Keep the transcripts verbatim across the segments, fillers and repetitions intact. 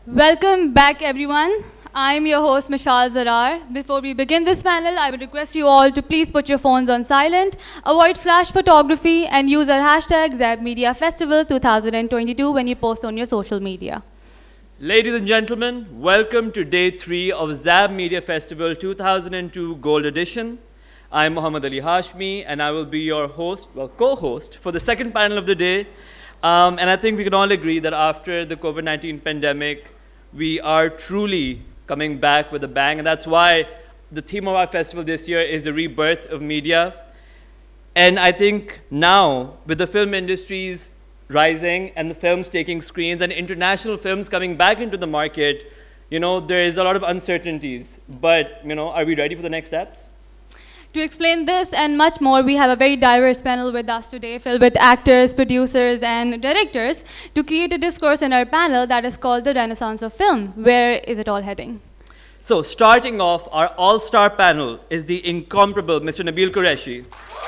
Welcome back, everyone. I'm your host, Mishal Zarar. Before we begin this panel, I would request you all to please put your phones on silent, avoid flash photography, and use our hashtag Zab Media Festival twenty twenty-two when you post on your social media. Ladies and gentlemen, welcome to day three of Zab Media Festival two thousand two Gold Edition. I'm Muhammad Ali Hashmi, and I will be your host, well, co-host, for the second panel of the day. Um, and I think we can all agree that after the COVID nineteen pandemic, we are truly coming back with a bang. And that's why the theme of our festival this year is the rebirth of media. And I think now, with the film industries rising and the films taking screens and international films coming back into the market, you know, there is a lot of uncertainties. But, you know, are we ready for the next steps? To explain this and much more, we have a very diverse panel with us today, filled with actors, producers, and directors, to create a discourse in our panel that is called The Renaissance of Film. Where is it all heading? So, starting off, our all-star panel is the incomparable Mister Nabil Qureshi.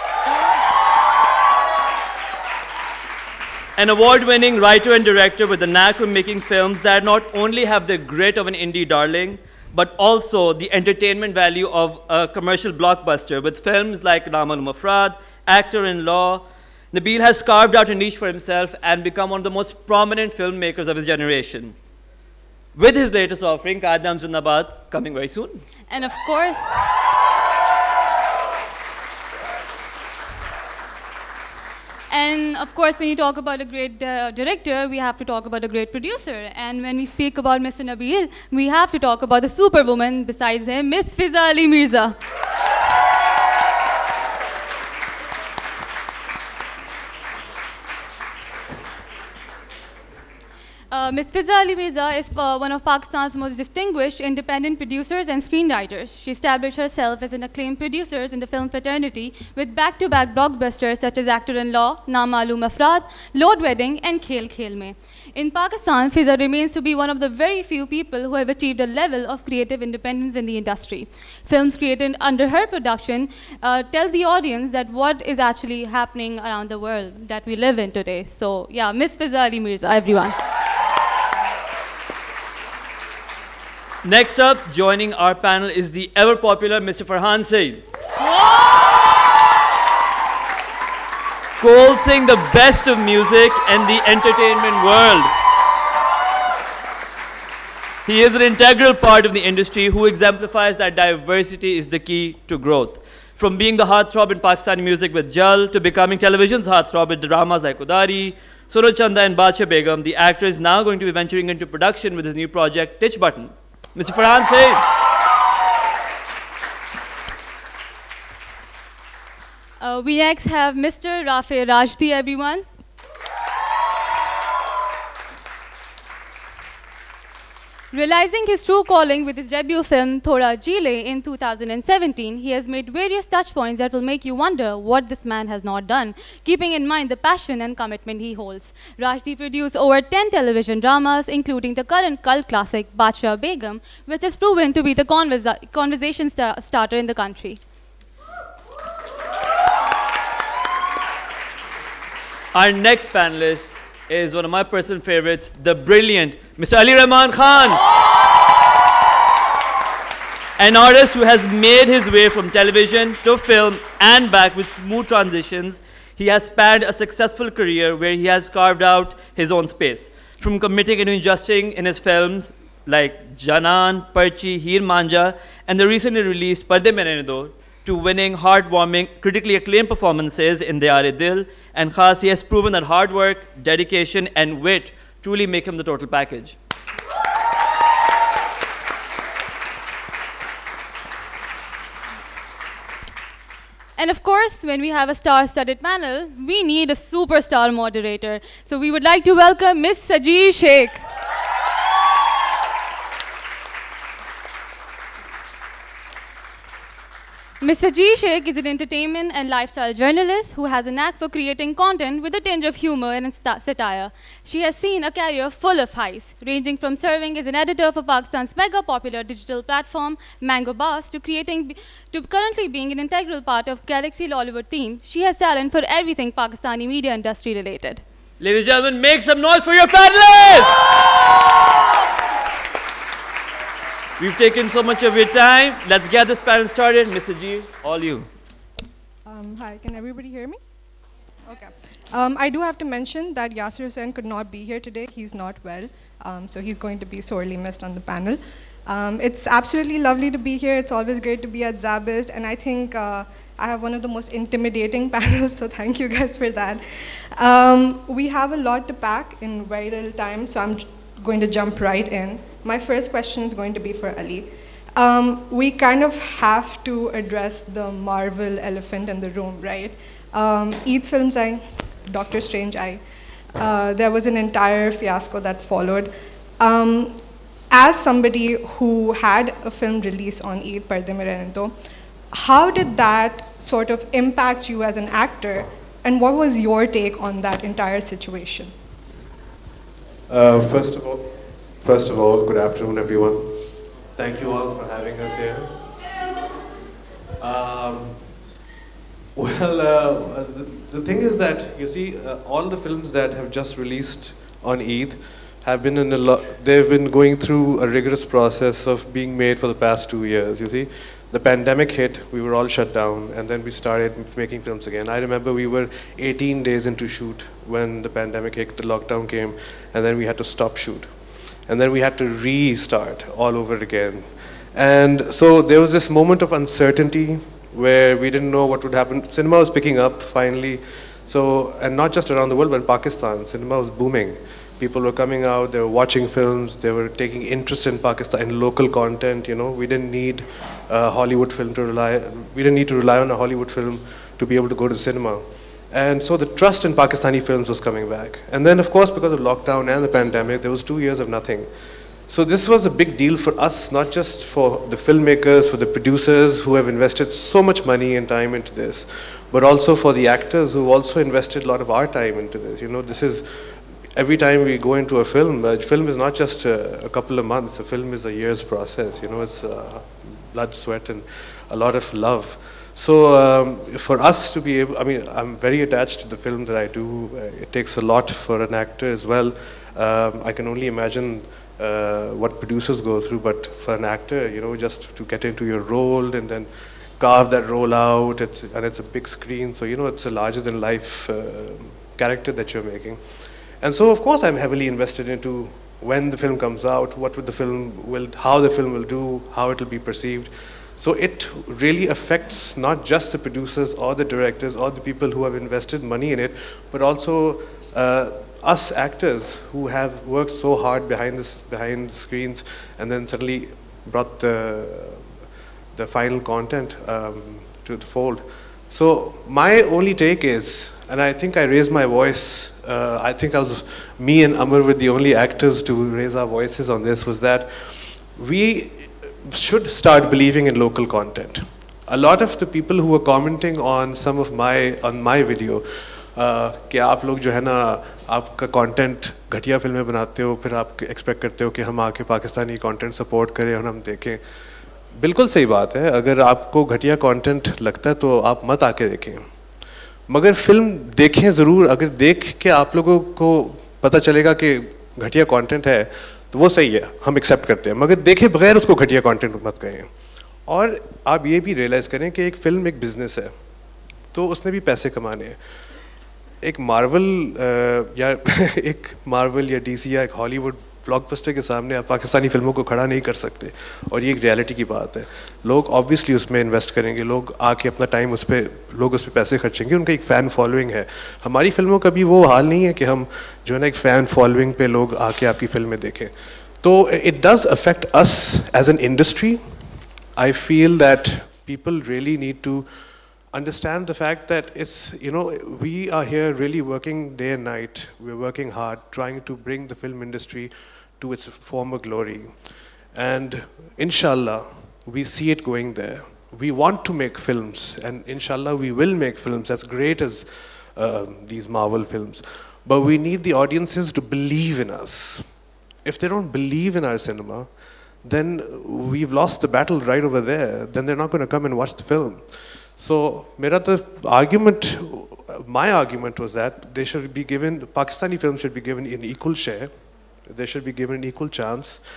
An award-winning writer and director with a knack for making films that not only have the grit of an indie darling, but also the entertainment value of a commercial blockbuster with films like Naam al-Mufrad, Actor-in-Law. Nabil has carved out a niche for himself and become one of the most prominent filmmakers of his generation. With his latest offering, Qayyadam Zindabad, coming very soon. And of course, And of course, when you talk about a great uh, director, we have to talk about a great producer. And when we speak about Mister Nabil, we have to talk about the superwoman besides him, Miss Fiza Ali Mirza. Uh, Miss Fiza Ali Mirza is uh, one of Pakistan's most distinguished independent producers and screenwriters. She established herself as an acclaimed producer in the film fraternity with back-to-back blockbusters such as Actor-in-Law, Naam al-Mufrad, Lord Wedding, and Khel Khel Mein. In Pakistan, Fiza remains to be one of the very few people who have achieved a level of creative independence in the industry. Films created under her production uh, tell the audience that what is actually happening around the world that we live in today. So, yeah, Miss Fiza Ali Mirza, everyone. Next up, joining our panel is the ever-popular Mister Farhan Saeed. Coalescing the best of music and the entertainment world. He is an integral part of the industry who exemplifies that diversity is the key to growth. From being the heartthrob in Pakistani music with Jal to becoming television's heartthrob with dramas like Udari, Suro Chanda and Badshah Begum, the actor is now going to be venturing into production with his new project, Titch Button. Mister Farhan Saeed. Uh, we next have Mister Rafe Rajdi, everyone. Realizing his true calling with his debut film, Thoda Jile, in two thousand seventeen, he has made various touchpoints that will make you wonder what this man has not done, keeping in mind the passion and commitment he holds. Rajdi produced over ten television dramas, including the current cult classic, Badshah Begum, which has proven to be the conversa conversation sta starter in the country. Our next panelist is one of my personal favorites, the brilliant Mister Ali Rahman Khan. An artist who has made his way from television to film and back with smooth transitions. He has spanned a successful career where he has carved out his own space. From committing and injusting in his films like Janan, Parchi, Heer Manja, and the recently released Parde Mein Rehne Do, to winning heartwarming, critically acclaimed performances in Diyar-e Dil and Khas, he has proven that hard work, dedication, and wit truly make him the total package. And of course, when we have a star-studded panel, we need a superstar moderator. So we would like to welcome Miss Sajid Sheikh. Miss Sajid Sheikh is an entertainment and lifestyle journalist who has a knack for creating content with a tinge of humor and satire. She has seen a career full of highs, ranging from serving as an editor for Pakistan's mega-popular digital platform, Mango Buzz, to creating, to currently being an integral part of Galaxy Lollywood team. She has talent for everything Pakistani media industry related. Ladies and gentlemen, make some noise for your panelists! taken so much of your time. Let's get this panel started. Mister G, all you. Um, hi, can everybody hear me? Okay. Um, I do have to mention that Yasir Hussain could not be here today. He's not well, um, so he's going to be sorely missed on the panel. Um, it's absolutely lovely to be here. It's always great to be at Zabist, and I think uh, I have one of the most intimidating panels, so thank you guys for that. Um, we have a lot to pack in very little time, so I'm going to jump right in. My first question is going to be for Ali. Um, we kind of have to address the Marvel elephant in the room, right? Um, Eid films aayi, Doctor Strange aayi. Uh, there was an entire fiasco that followed. Um, as somebody who had a film release on Eid, Parde Mein Rehne Do, how did that sort of impact you as an actor, and what was your take on that entire situation? Uh, first of all, first of all, good afternoon, everyone. Thank you all for having us here. Um, well, uh, the, the thing is that, you see, uh, all the films that have just released on Eid have been in a lot, they've been going through a rigorous process of being made for the past two years, you see. The pandemic hit, we were all shut down, and then we started making films again. I remember we were eighteen days into shoot when the pandemic hit, the lockdown came, and then we had to stop shoot. And then we had to restart all over again. And so there was this moment of uncertainty where we didn't know what would happen. Cinema was picking up finally. So, and not just around the world, but in Pakistan, cinema was booming. People were coming out, they were watching films, they were taking interest in Pakistan, in local content, you know. We didn't need a Hollywood film to rely, we didn't need to rely on a Hollywood film to be able to go to cinema. And so the trust in Pakistani films was coming back. And then, of course, because of lockdown and the pandemic, there was two years of nothing. So this was a big deal for us, not just for the filmmakers, for the producers who have invested so much money and time into this, but also for the actors who also invested a lot of our time into this. You know, this is, every time we go into a film, a film is not just a, a couple of months, a film is a year's process. You know, it's uh, blood, sweat, and a lot of love. So um, for us to be able, I mean, I'm very attached to the film that I do. It takes a lot for an actor as well. Um, I can only imagine uh, what producers go through, but for an actor, you know, just to get into your role and then carve that role out, it's, and it's a big screen, so you know, it's a larger than life uh, character that you're making. And so, of course, I'm heavily invested into when the film comes out, what would the film will, how the film will do, how it will be perceived. So it really affects not just the producers or the directors or the people who have invested money in it, but also uh, us actors who have worked so hard behind, this, behind the screens and then suddenly brought the, the final content um, to the fold. So my only take is, and I think I raised my voice, uh, I think I was, me and Amar were the only actors to raise our voices on this, was that we should start believing in local content. A lot of the people who were commenting on some of my, on my video, uh, कि आप लोग जो है ना आपका content घटिया फिल्में बनाते हो, फिर आप expect करते हो कि हम आके पाकिस्तानी content support करें और हम देखें. बिल्कुल सही बात है, अगर आपको घटिया content लगता है तो आप मत आके देखें. मगर फिल्म देखें ज़रूर, अगर देख के आप लोगों को पता चलेगा कि घटिया content है, तो वो सही है, हम एक्सेप्ट करते हैं, मगर देखे बगैर उसको घटिया कंटेंट मत करें. और आप ये भी रियलाइज़ करें कि एक फ़िल्म एक बिज़नेस है, तो उसने भी पैसे कमाने हैं. एक मार्वल या एक मार्वल या डीसी या एक हॉलीवुड ब्लॉकबस्टर के सामने आप पाकिस्तानी फिल्मों को खड़ा नहीं कर सकते, और ये एक रियलिटी की बात है. लोग ऑब्वियसली उसमें इन्वेस्ट करेंगे, लोग आके अपना टाइम उस पर, लोग उस पर पैसे खर्चेंगे, उनका एक फ़ैन फॉलोइंग है. हमारी फिल्मों का भी वो हाल नहीं है कि हम जो है ना एक फ़ैन फॉलोइंग पे लोग आके आपकी फिल्में देखें. तो it does affect us as an industry. I feel that people really need to understand the fact that it's, you know, we are here really working day and night. We're working hard, trying to bring the film industry to its former glory. And inshallah, we see it going there. We want to make films, and inshallah, we will make films as great as uh, these Marvel films. But we need the audiences to believe in us. If they don't believe in our cinema, then we've lost the battle right over there. Then they're not going to come and watch the film. So, mera the argument, my argument was that they should be given, Pakistani films should be given an equal share, they should be given an equal chance,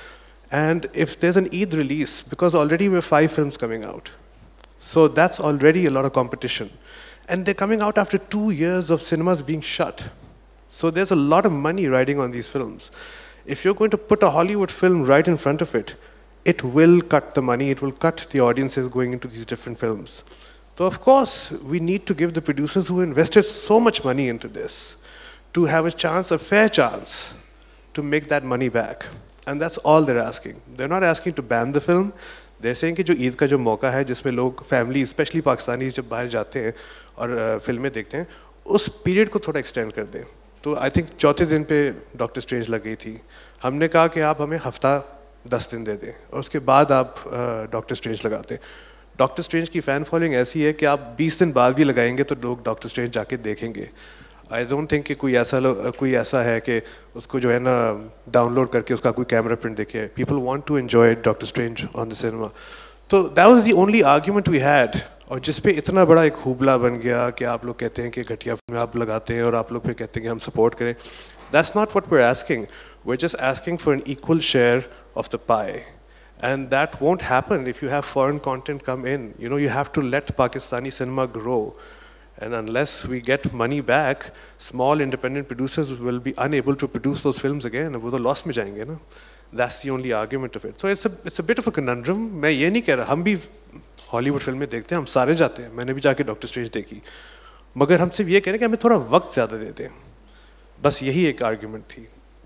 And if there's an Eid release, because already we have five films coming out, so that's already a lot of competition. And they're coming out after two years of cinemas being shut. So there's a lot of money riding on these films. If you're going to put a Hollywood film right in front of it, it will cut the money, it will cut the audiences going into these different films. So of course, we need to give the producers who invested so much money into this to have a chance, a fair chance, to make that money back. And that's all they're asking. They're not asking to ban the film. They're saying कि जो ईद का जो मौका है जिसमें लोग family specially Pakistani जब बाहर जाते हैं और फिल्में देखते हैं उस पीरियड को थोड़ा एक्सटेंड कर दें. तो आई थिंक चौथे दिन पे डॉक्टर स्ट्रेंज लग गई थी. हमने कहा कि आप हमें हफ्ता दस दिन दे दें और उसके बाद आप डॉक्टर स्ट्रेंज लगाते. डॉक्टर स्ट्रेंज की फ़ैन फॉलोइंग ऐसी है कि आप बीस दिन बाद भी लगाएंगे तो लोग डॉक्टर स्ट्रेंज जाके देखेंगे. आई डोंट थिंक कि कोई ऐसा कोई ऐसा है कि उसको जो है ना डाउनलोड करके उसका कोई कैमरा प्रिंट देखे. People want to enjoy Doctor Strange on the cinema. तो that was the only argument we had. और जिस पे इतना बड़ा एक हुबला बन गया कि आप लोग कहते हैं कि घटिया फिल्में आप लगाते हैं और आप लोग फिर कहते हैं कि हम सपोर्ट करें. That's not what we are asking. We are just asking for an equal share of the pie. And that won't happen if you have foreign content come in. You know, you have to let Pakistani cinema grow. And unless we get money back, small independent producers will be unable to produce those films again. वो तो loss में जाएंगे ना. That's the only argument of it. So it's a it's a bit of a conundrum. मैं ये नहीं कह रहा. हम भी हॉलीवुड फिल्में देखते हैं, हम सारे जाते हैं. मैंने भी जाके डॉक्टर स्ट्रेंज देखी. मगर हम सिर्फ ये कह रहे हैं कि हमें थोड़ा वक्त ज़्यादा देते हैं. बस यही एक आर्ग्यूमेंट थी.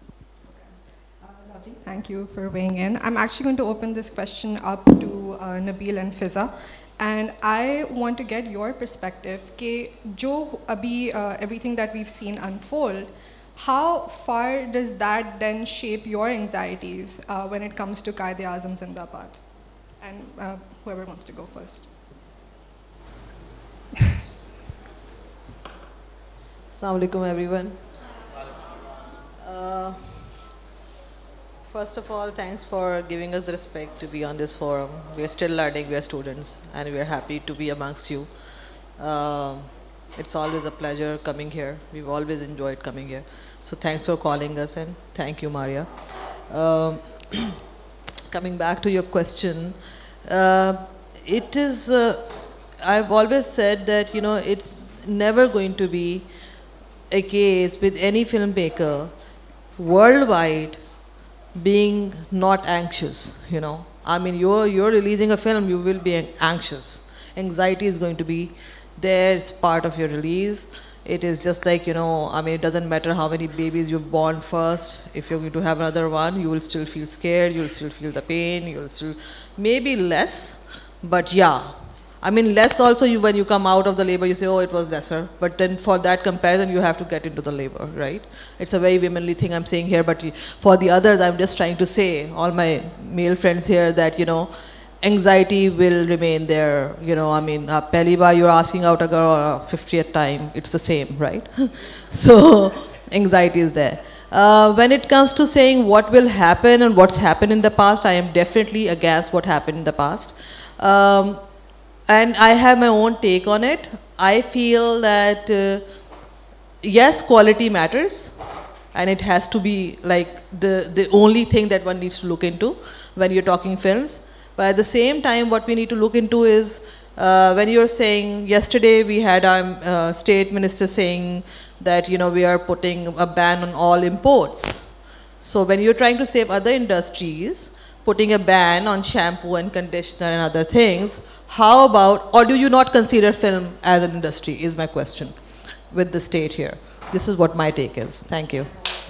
Thank you for weighing in. I'm actually going to open this question up to uh, Nabil and Fiza. And I want to get your perspective कि जो अभी uh, everything that we've seen unfold, how far does that then shape your anxieties uh, when it comes to Quaid-e-Azam Zindabad? And uh, whoever wants to go first. Assalamu alaikum everyone. Uh, First of all, thanks for giving us the respect to be on this forum. We are still learning, we are students, and we are happy to be amongst you. Um, it's always a pleasure coming here. We've always enjoyed coming here. So thanks for calling us, and thank you, Maria. Um, coming back to your question, uh, it is, uh, I've always said that, you know, it's never going to be a case with any filmmaker worldwide being not anxious, you know. I mean, you're, you're releasing a film, you will be anxious. Anxiety is going to be there, it's part of your release. It is just like, you know, I mean, it doesn't matter how many babies you've born first. If you're going to have another one, you will still feel scared, you'll still feel the pain, you'll still, maybe less, but yeah. I mean, less also you, when you come out of the labor, you say, oh, it was lesser. But then for that comparison, you have to get into the labor, right? It's a very womanly thing I'm saying here, but for the others, I'm just trying to say, all my male friends here, that, you know, anxiety will remain there. You know, I mean, uh, pehli baar you're asking out a girl uh, fiftieth time, it's the same, right? So, anxiety is there. Uh, when it comes to saying what will happen and what's happened in the past, I am definitely against what happened in the past. Um, And I have my own take on it. I feel that, uh, yes, quality matters. And it has to be like the, the only thing that one needs to look into when you're talking films. But at the same time, what we need to look into is, uh, when you're saying, yesterday we had our uh, state minister saying that, you know, we are putting a ban on all imports. So when you're trying to save other industries, putting a ban on shampoo and conditioner and other things, how about, or do you not consider film as an industry, is my question with the state here. This is what my take is. Thank you.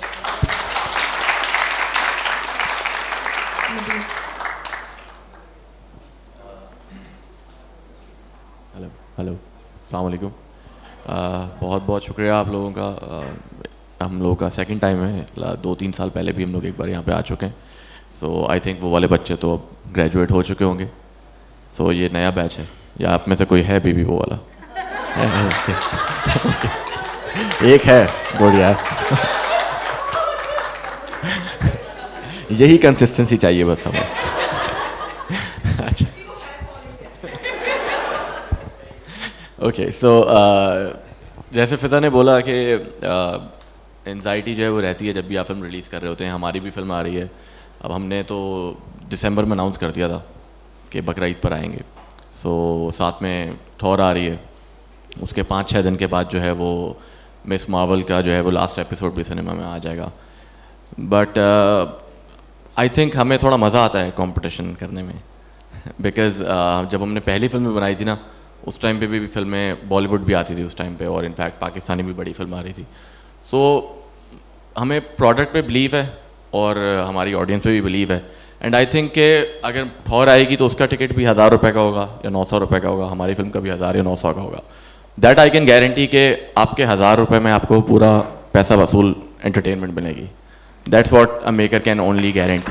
Hello hello अस्सलाम वालेकुम. बहुत बहुत शुक्रिया आप लोगों का. uh, हम लोगों का सेकंड टाइम है. दो तीन साल पहले भी हम लोग एक बार यहाँ पे आ चुके हैं. सो आई थिंक वो वाले बच्चे तो अब ग्रेजुएट हो चुके होंगे. सो so, ये नया बैच है, या आप में से कोई है भी, भी वो वाला है, है, एक है बढ़िया. यही कंसिस्टेंसी चाहिए बस हमें. अच्छा, ओके. सो जैसे फिजा ने बोला कि एंजाइटी uh, जो है वो रहती है जब भी आप फिल्म रिलीज़ कर रहे होते हैं. हमारी भी फिल्म आ रही है. अब हमने तो दिसंबर में अनाउंस कर दिया था कि बकरा ईद पर आएंगे, सो so, साथ में थॉर आ रही है, उसके पाँच छः दिन के बाद जो है वो मिस मार्वल का जो है वो लास्ट एपिसोड भी सिनेमा में आ जाएगा। बट आई थिंक हमें थोड़ा मज़ा आता है कंपटीशन करने में, बिकॉज uh, जब हमने पहली फिल्म बनाई थी ना, उस टाइम पे भी, भी फिल्में बॉलीवुड भी आती थी उस टाइम पे, और इनफैक्ट पाकिस्तानी भी बड़ी फिल्म आ रही थी। सो so, हमें प्रोडक्ट पे बिलीव है और हमारी ऑडियंस पे भी बिलीव है, एंड आई थिंक कि अगर थॉर आएगी तो उसका टिकट भी हज़ार रुपये का होगा या नौ सौ रुपये का होगा, हमारी फिल्म का भी हज़ार या नौ सौ का होगा। दैट आई कैन गारंटी कि आपके हज़ार रुपये में आपको पूरा पैसा वसूल एंटरटेनमेंट मिलेगी। That's what a maker can only guarantee.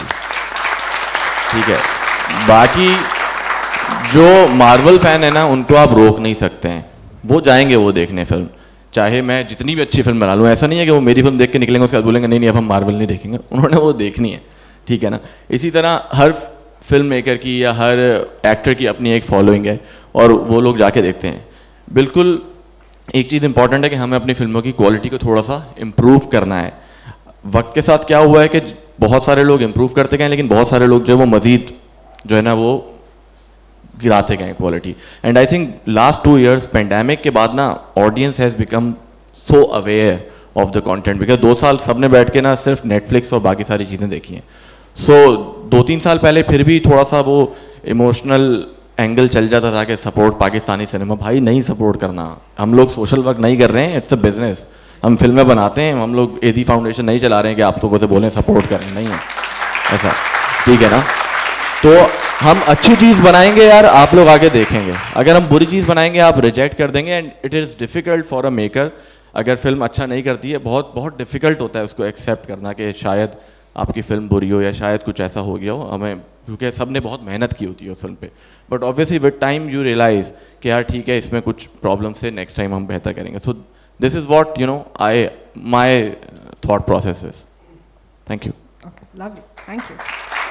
ठीक है, बाकी जो मार्वल फैन है ना, उनको आप रोक नहीं सकते हैं, वो जाएंगे वो देखने फिल्म, चाहे मैं जितनी भी अच्छी फिल्म बना लूँ। ऐसा नहीं है कि वो मेरी फिल्म देख के निकलेंगे उसके बाद बोलेंगे नहीं नहीं अब हम मार्वल नहीं देखेंगे, उन्होंने वो देखनी है। ठीक है ना, इसी तरह हर फिल्म मेकर की या हर एक्टर की अपनी एक फॉलोइंग है और वो लोग जाके देखते हैं। बिल्कुल एक चीज़ इंपॉर्टेंट है कि हमें अपनी फिल्मों की क्वालिटी को थोड़ा सा इम्प्रूव करना है। वक्त के साथ क्या हुआ है कि बहुत सारे लोग इम्प्रूव करते गए, लेकिन बहुत सारे लोग जो है वो मज़ीद जो है ना वो गिराते गए quality. And I think last two years pandemic के बाद ना audience has become so aware of the content, because दो साल सबने बैठ के ना सिर्फ नेटफ्लिक्स और बाकी सारी चीज़ें देखी हैं। सो so, दो तीन साल पहले फिर भी थोड़ा सा वो इमोशनल एंगल चल जाता था कि सपोर्ट पाकिस्तानी सिनेमा। भाई नहीं सपोर्ट करना, हम लोग सोशल वर्क नहीं कर रहे हैं, इट्स अ बिजनेस। हम फिल्में बनाते हैं, हम लोग एदी फाउंडेशन नहीं चला रहे हैं कि आप लोगों से बोलें सपोर्ट करें, नहीं है ऐसा। ठीक है ना, तो हम अच्छी चीज़ बनाएंगे यार, आप लोग आगे देखेंगे। अगर हम बुरी चीज़ बनाएंगे आप रिजेक्ट कर देंगे, and it is difficult for a maker. अगर फिल्म अच्छा नहीं करती है, बहुत बहुत डिफ़िकल्ट होता है उसको एक्सेप्ट करना कि शायद आपकी फ़िल्म बुरी हो या शायद कुछ ऐसा हो गया हो हमें, क्योंकि सब ने बहुत मेहनत की होती है उस फिल्म पे। But obviously with time you realise कि यार ठीक है, इसमें कुछ प्रॉब्लम से नेक्स्ट टाइम हम बेहतर करेंगे। So this is what you know I my thought process is. Thank you. Okay, lovely. Thank you.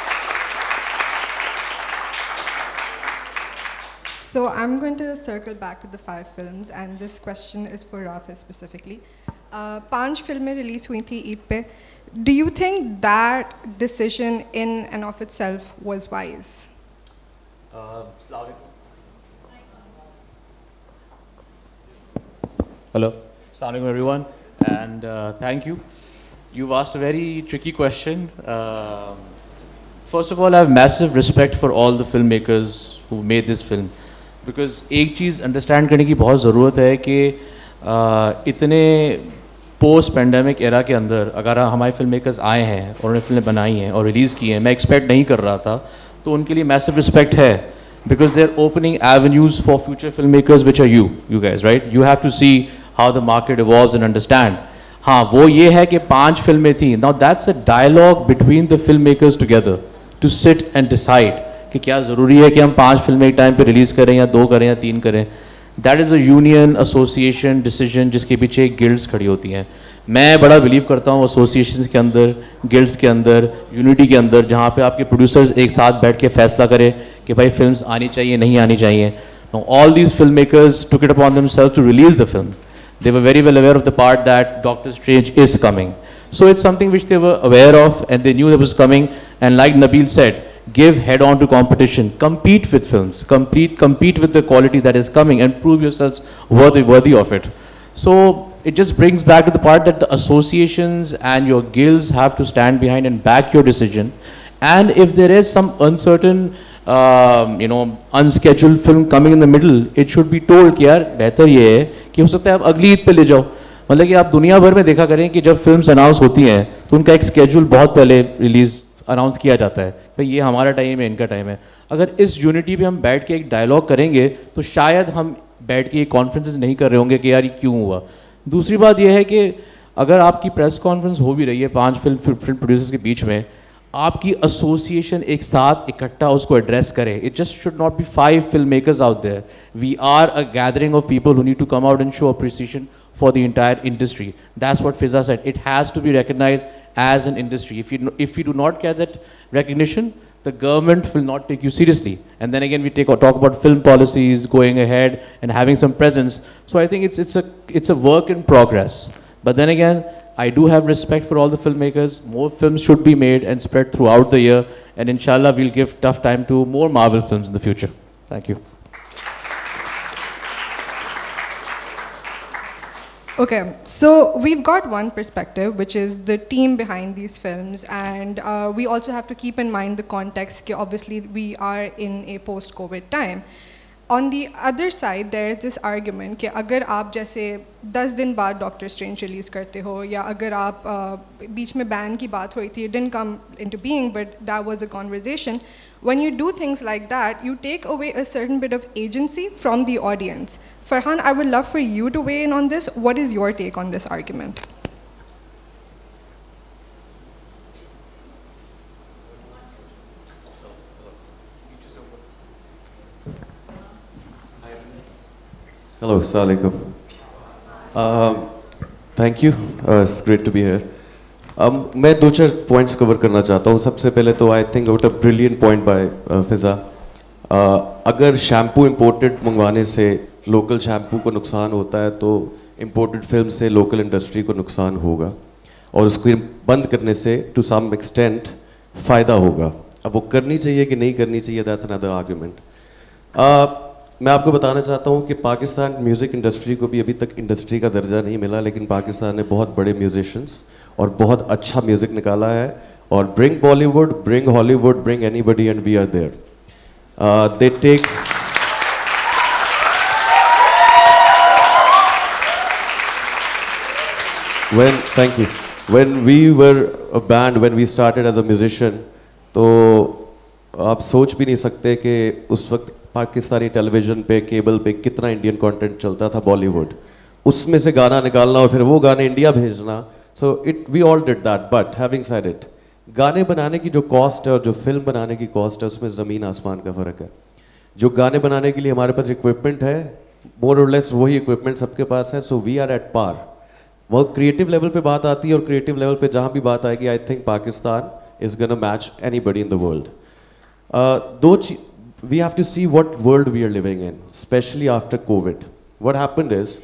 So I'm going to circle back to the five films, and this question is for Rafi specifically. Uh, पांच फिल्में release हुई थी ईद पे. Do you think that decision in and of itself was wise? Uh, Hello, Assalamu alaikum everyone, and uh, thank you. You've asked a very tricky question. Um first of all, I have massive respect for all the filmmakers who made this film, because एक चीज़ understand करने की बहुत ज़रूरत है कि uh, इतने post pandemic era के अंदर अगर हमारे फिल्म मेकर्स आए हैं और उन्होंने फिल्में बनाई हैं और रिलीज़ की हैं, मैं एक्सपेक्ट नहीं कर रहा था, तो उनके लिए मैसिव रिस्पेक्ट है, because they are opening avenues for future film makers which are you you guys right. You have to see how the market evolves and understand. हाँ, वो ये है कि पांच फिल्में थी, now that's a dialogue between the film makers together to sit and decide कि क्या ज़रूरी है कि हम पांच फिल्में एक टाइम पे रिलीज़ करें या दो करें या तीन करें। That is a union association decision जिसके पीछे गिल्ड्स खड़ी होती हैं। मैं बड़ा बिलीव करता हूँ एसोसिएशंस के अंदर, गिल्ड्स के अंदर, यूनिटी के अंदर, जहाँ पे आपके प्रोड्यूसर्स एक साथ बैठ के फैसला करें कि भाई फिल्म्स आनी चाहिए नहीं आनी चाहिए। All these film makers took it upon themselves to release the film. They were very well aware of the part that Doctor Strange is coming. So it's something which they were aware of and they knew that was coming. And like Nabil said, give head on to competition, compete with films, compete, compete with the quality that is coming and prove yourselves worthy, worthy of it. So it just brings back to the part that the associations and your guilds have to stand behind and back your decision. And if there is some uncertain, um, you know, unscheduled film coming in the middle, it should be told कि यार बेहतर ये है कि हो सकता है आप अगली ईद पे ले जाओ। मतलब कि आप दुनिया भर में देखा करें कि जब फिल्म्स अनाउंस होती हैं तो उनका एक स्केड्यूल बहुत पहले रिलीज अनाउंस किया जाता है, भाई ये हमारा टाइम है, इनका टाइम है। अगर इस यूनिटी पे हम बैठ के एक डायलॉग करेंगे तो शायद हम बैठ के कॉन्फ्रेंसेस नहीं कर रहे होंगे कि यार ये क्यों हुआ। दूसरी बात यह है कि अगर आपकी प्रेस कॉन्फ्रेंस हो भी रही है पांच फिल्म फिल्म प्रोड्यूसर्स के बीच में, आपकी एसोसिएशन एक साथ इकट्ठा उसको एड्रेस करे। It just should not be five film makers out there. We are a gathering of people who need to come out and show appreciation for the entire industry. That's what Fiza said. It has to be recognized as an industry. If you if you do not get that recognition, the government will not take you seriously. And then again, we take talk about film policies going ahead and having some presence. So I think it's it's a it's a work in progress. But then again, I do have respect for all the filmmakers. More films should be made and spread throughout the year. And inshallah, we'll give tough time to more Marvel films in the future. Thank you. Okay, so we've got one perspective, which is the team behind these films, and uh, we also have to keep in mind the context. Obviously, we are in a post-COVID time. On the other side, there is this argument कि अगर आप जैसे दस दिन बाद doctor strange release करते हो या अगर आप uh, बीच में बैन की बात हुई थी, it didn't come into being, but that was a conversation. When you do things like that, you take away a certain bit of agency from the audience. Farhan, I would love for you to weigh in on this. What is your take on this argument? Hello, Assalamu alaikum. Um, thank you. Uh, it's great to be here. Um, मैं दो चार points cover करना चाहता हूँ. सबसे पहले तो I think what a brilliant point by uh, Fiza. Uh, अगर शैम्पू imported मंगवाने से local शैम्पू को नुकसान होता है तो imported film से local industry को नुकसान होगा और उसको बंद करने से to some extent फ़ायदा होगा. अब वो करनी चाहिए कि नहीं करनी चाहिए, that's another argument. Uh, मैं आपको बताना चाहता हूँ कि पाकिस्तान म्यूज़िक इंडस्ट्री को भी अभी तक इंडस्ट्री का दर्जा नहीं मिला, लेकिन पाकिस्तान ने बहुत बड़े म्यूजिशियंस और बहुत अच्छा म्यूज़िक निकाला है. और bring Bollywood, bring Hollywood, bring anybody and we are there. They take when thank you when we were a band, when we started as a musician, तो आप सोच भी नहीं सकते कि उस वक्त पाकिस्तानी टेलीविज़न पे, केबल पे कितना इंडियन कंटेंट चलता था बॉलीवुड, उसमें से गाना निकालना और फिर वो गाने इंडिया भेजना. So it we all did that. But having said it, गाने बनाने की जो कॉस्ट है और जो फिल्म बनाने की कॉस्ट है उसमें ज़मीन आसमान का फ़र्क है. जो गाने बनाने के लिए हमारे पास इक्विपमेंट है, मोर और लेस वही इक्विपमेंट सबके पास है. So we are at par. वो क्रिएटिव लेवल पे बात आती है और क्रिएटिव लेवल पे जहाँ भी बात आएगी, I think Pakistan is gonna match anybody in the world. Though we have to see what world we are living in, especially after COVID. What happened is,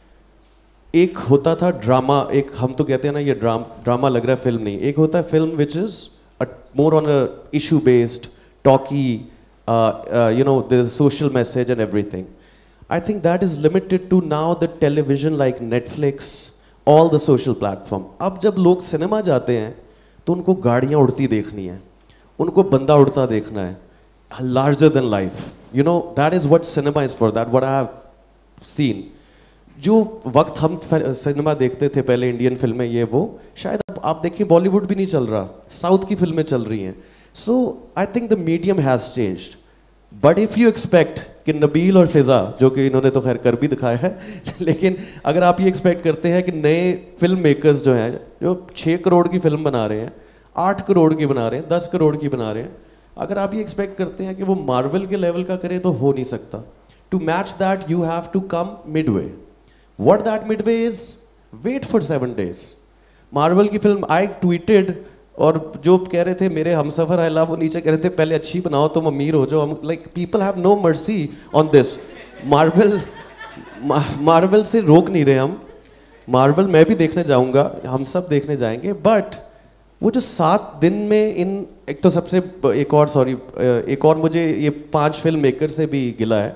एक होता था ड्रामा, एक हम तो कहते हैं ना ये ड्राम ड्रामा लग रहा है, फिल्म नहीं. एक होता है film which is a, more on a issue based, talky, uh, uh, you know, the social message and everything. I think that is limited to now the television like Netflix, all the social platform. अब जब लोग cinema जाते हैं तो उनको गाड़ियाँ उड़ती देखनी है, उनको बंदा उड़ता देखना है, larger than life. You know, that is what cinema is for. That what I have seen. जो वक्त हम सिनेमा देखते थे पहले इंडियन फिल्में ये वो, शायद अब आप देखिए बॉलीवुड भी नहीं चल रहा, साउथ की फिल्में चल रही हैं. So I think the medium has changed. But if you expect कि नबील और फिज़ा, जो कि इन्होंने तो खैर कर भी दिखाया है, लेकिन अगर आप ये एक्सपेक्ट करते हैं कि नए फिल्म मेकर्स जो हैं, जो छः करोड़ की फिल्म बना रहे हैं, आठ करोड़ की बना रहे हैं, दस करोड़ की बना रहे हैं, अगर आप ये एक्सपेक्ट करते हैं कि वो मार्वल के लेवल का करें तो हो नहीं सकता. To match that you have to come midway. What that midway is, wait for seven days. Marvel की फिल्म आई ट्वीटेड, और जो कह रहे थे मेरे हमसफर अहला, वो नीचे कह रहे थे पहले अच्छी बनाओ तुम अमीर हो जाओ. Like people have no mercy on this. Marvel Marvel से रोक नहीं रहे हम. मार्वल मैं भी देखने जाऊंगा, हम सब देखने जाएंगे. बट वो जो सात दिन में इन, एक तो सबसे एक और सॉरी एक और मुझे ये पांच फिल्म मेकर से भी गिला है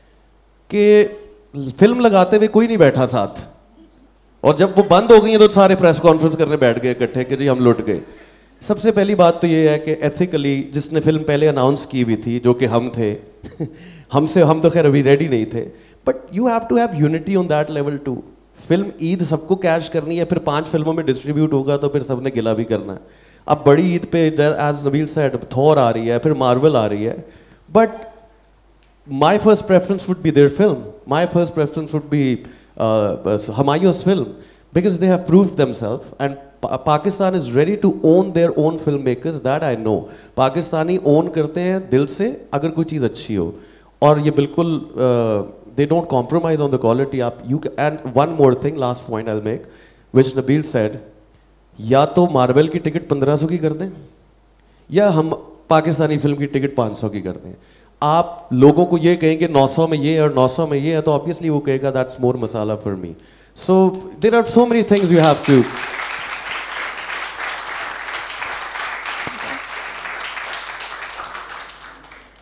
कि फिल्म लगाते हुए कोई नहीं बैठा साथ, और जब वो बंद हो गई है तो सारे प्रेस कॉन्फ्रेंस करने बैठ गए इकट्ठे कि जी हम लुट गए. सबसे पहली बात तो ये है कि एथिकली जिसने फिल्म पहले अनाउंस की हुई थी, जो कि हम थे हमसे हम तो खैर अभी रेडी नहीं थे, but you have to have unity on that level too. Film Eid सबको कैश करनी है, फिर पांच फिल्मों में डिस्ट्रीब्यूट होगा तो फिर सबने गिला भी करना है. अब बड़ी ईद पे एज नबील सेड थॉर आ रही है, फिर मार्वल आ रही है, but my first preference would be their film. My first preference would be Humayun's film, because they have proved themselves, and pa Pakistan is ready to own their own filmmakers. That I know. Pakistani own करते हैं दिल से अगर कोई चीज़ अच्छी हो, और ये बिल्कुल uh, they don't compromise on the quality. आप you and one more thing, last point I'll make, which Nabil said, या तो मार्वल की टिकट पंद्रह सौ की कर दें, या हम पाकिस्तानी फिल्म की टिकट पाँच सौ की कर दें. आप लोगों को ये कहेंगे नौ सौ में ये और नौ सौ में ये है, तो ऑब्वियसली वो कहेगा that's more masala for me. So there are so many things you have to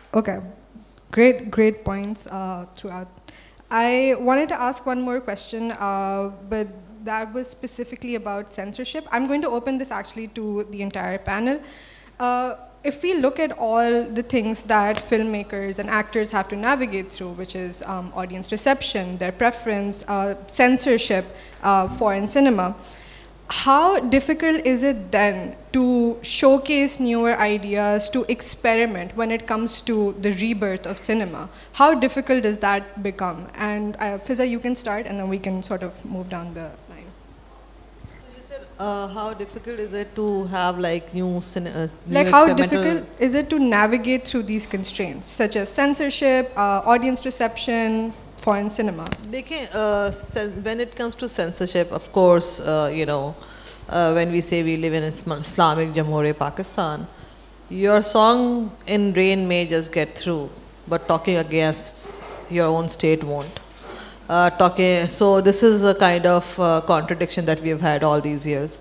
Okay, great, great points uh, throughout. I wanted to ask one more question, uh, but that was specifically about censorship. I'm going to open this actually to the entire panel. Uh, if we look at all the things that filmmakers and actors have to navigate through, which is um, audience reception, their preference, uh, censorship, uh, foreign cinema, how difficult is it then to showcase newer ideas, to experiment when it comes to the rebirth of cinema? How difficult does that become? And uh, Fiza, you can start, and then we can sort of move down the line. So you said, uh, how difficult is it to have like new, cine uh, new Like how difficult is it to navigate through these constraints, such as censorship, uh, audience reception, foreign cinema? Dekhiye, uh, when it comes to censorship, of course, uh, you know, uh, when we say we live in Islamic Jamhuriya Pakistan, your song in rain may just get through, but talking against your own state won't. Uh, talking, so this is a kind of uh, contradiction that we have had all these years.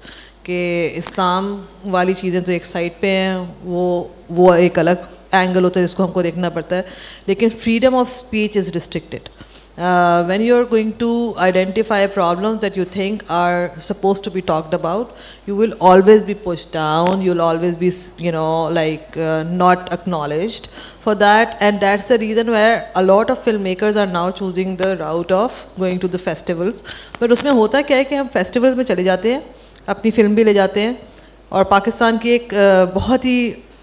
कि इस्लाम वाली चीज़ें तो एक side पे हैं, वो वो एक अलग एंगल होता है जिसको हमको देखना पड़ता है, लेकिन freedom of speech is restricted. Uh, when you're going to identify problems that you think are supposed to be talked about, you will always be pushed down, you'll always be, you know, like uh, not acknowledged for that, and that's the reason where a lot of filmmakers are now choosing the route of going to the festivals. But उसमें होता क्या है कि हम festivals में चले जाते हैं, अपनी film भी ले जाते हैं, और पाकिस्तान की एक uh, बहुत ही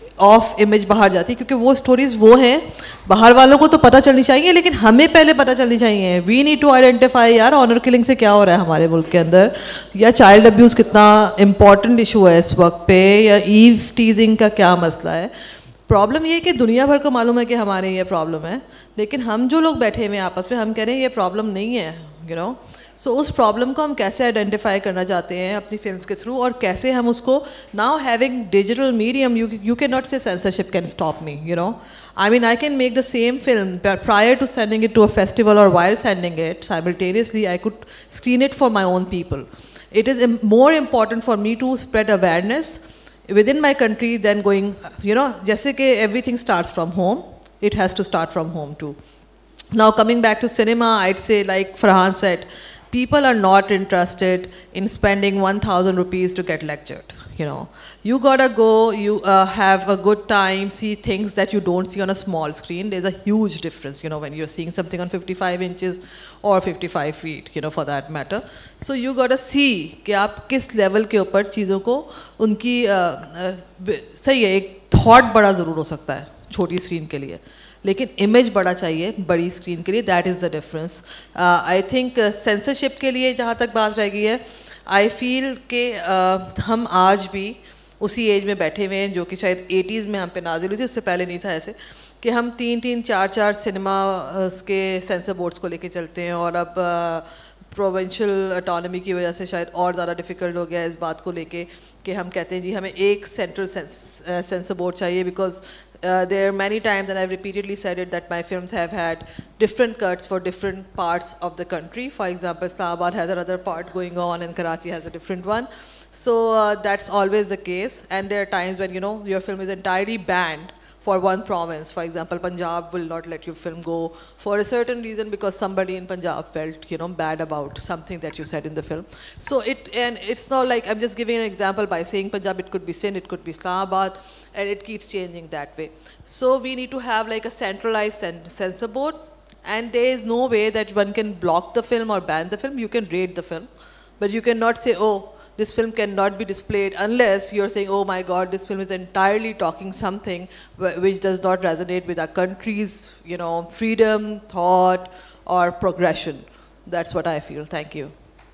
ऑफ इमेज बाहर जाती है, क्योंकि वो स्टोरीज़ वो हैं, बाहर वालों को तो पता चलनी चाहिए, लेकिन हमें पहले पता चलनी चाहिए. वी नीड टू आइडेंटिफाई यार ऑनर किलिंग से क्या हो रहा है हमारे मुल्क के अंदर, या चाइल्ड अब्यूज़ कितना इम्पॉर्टेंट इशू है इस वक्त पे, या ईव टीजिंग का क्या मसला है. प्रॉब्लम ये है कि दुनिया भर को मालूम है कि हमारे ये प्रॉब्लम है, लेकिन हम जो लोग बैठे हुए हैं आपस में, हम कह रहे हैं ये प्रॉब्लम नहीं है, यू नो. सो so, उस प्रॉब्लम को हम कैसे आइडेंटिफाई करना चाहते हैं अपनी फिल्म्स के थ्रू, और कैसे हम उसको now having digital medium, you you can not say censorship can stop me, you know. I mean I can make the same film prior to sending it to a festival और while sending it simultaneously I could screen it for my own people. It is more important for me to spread awareness within my country than going, you know, जैसे कि everything starts from home, it has to start from home too. Now coming back to cinema, I'd say like Farhan said, people are not interested in spending one thousand rupees to get lectured, you know. You gotta go, you uh, have a good time, see things that you don't see on a small screen. There's a huge difference, you know, when you're seeing something on fifty-five inches or fifty-five feet, you know, for that matter. So you gotta see कि आप किस level के ऊपर चीज़ों को उनकी uh, uh, सही है, एक thought बड़ा ज़रूर हो सकता है छोटी screen के लिए, लेकिन इमेज बड़ा चाहिए बड़ी स्क्रीन के लिए. That is the difference. I think censorship के लिए जहाँ तक बात रह गई है, आई फील के uh, हम आज भी उसी एज में बैठे हुए हैं जो कि शायद एटीज़ में हम पे नाजिल हुई थी, उससे पहले नहीं था ऐसे, कि हम तीन तीन चार चार सिनेमा के सेंसर बोर्ड्स को लेके चलते हैं, और अब प्रोविंशियल uh, ऑटोनॉमी की वजह से शायद और ज़्यादा डिफ़िकल्ट हो गया है इस बात को लेके कि हम कहते हैं जी हमें एक सेंट्रल सेंसर बोर्ड चाहिए, because Uh, there are many times, and I've repeatedly said it, that my films have had different cuts for different parts of the country. For example, Islamabad has another part going on and Karachi has a different one. So uh, that's always the case. And there are times when, you know, your film is entirely banned for one province. For example, Punjab will not let your film go for a certain reason because somebody in Punjab felt, you know, bad about something that you said in the film. So it, and it's not like, I'm just giving an example by saying Punjab, it could be Sindh, it could be Islamabad, and it keeps changing that way. So we need to have like a centralized censor board, and there is no way that one can block the film or ban the film. You can rate the film, but you cannot say, oh, this film cannot be displayed unless you're saying, oh my God, this film is entirely talking something which does not resonate with our country's, you know, freedom, thought, or progression. That's what I feel. Thank you.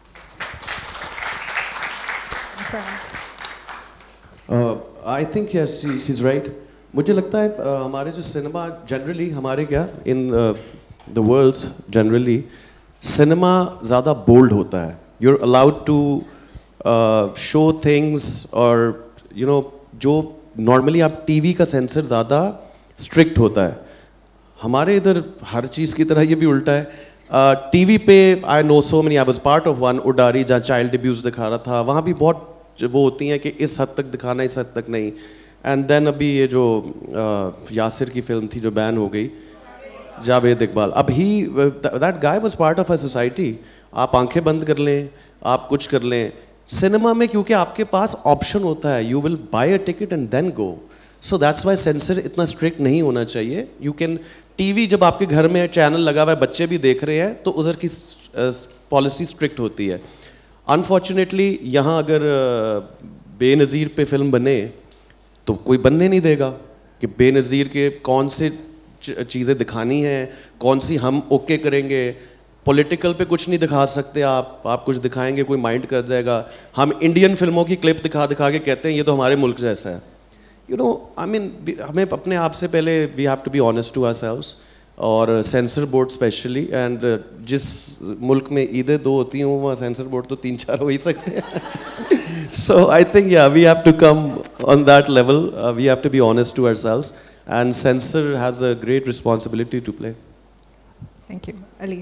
Uh, I think yes, she, she's right. मुझे लगता है uh, हमारे जो cinema generally हमारे क्या in uh, the worlds generally cinema ज़्यादा bold होता है. You're allowed to uh, show things or you know जो normally आप टीवी का सेंसर ज़्यादा strict होता है. हमारे इधर हर चीज़ की तरह ये भी उल्टा है. uh, टीवी पे I know so many. I was part of one Udaari जहाँ child abuse दिखा रहा था. वहाँ भी बहुत वो होती हैं कि इस हद तक दिखाना इस हद तक नहीं. एंड देन अभी ये जो uh, यासिर की फिल्म थी जो बैन हो गई, जावेद इकबाल, अब he that guy was part of a society. आप आंखें बंद कर लें, आप कुछ कर लें, सिनेमा में क्योंकि आपके पास ऑप्शन होता है, you will buy a ticket and then go, so that's why censor इतना स्ट्रिक्ट नहीं होना चाहिए। यू कैन टीवी जब आपके घर में चैनल लगा हुआ है, बच्चे भी देख रहे हैं, तो उधर की पॉलिसी स्ट्रिक्ट होती है। अनफॉर्चुनेटली यहाँ अगर बेनज़ीर पे फिल्म बने तो कोई बनने नहीं देगा कि बेनज़ीर के कौन से चीज़ें दिखानी हैं, कौन सी हम ओके करेंगे। पॉलिटिकल पे कुछ नहीं दिखा सकते आप, आप कुछ दिखाएंगे कोई माइंड कर जाएगा। हम इंडियन फिल्मों की क्लिप दिखा दिखा के कहते हैं ये तो हमारे मुल्क जैसा है। यू नो आई मीन हमें अपने आप से पहले we have to be honest to ourselves, और सेंसर बोर्ड स्पेशली, एंड जिस मुल्क में ईदें दो होती हैं वहाँ सेंसर बोर्ड तो तीन चार हो ही सकते हैं। सो आई थिंक या we have to come on that level, we have to be honest to ourselves, and censor has a great responsibility to play. Thank you. Ali.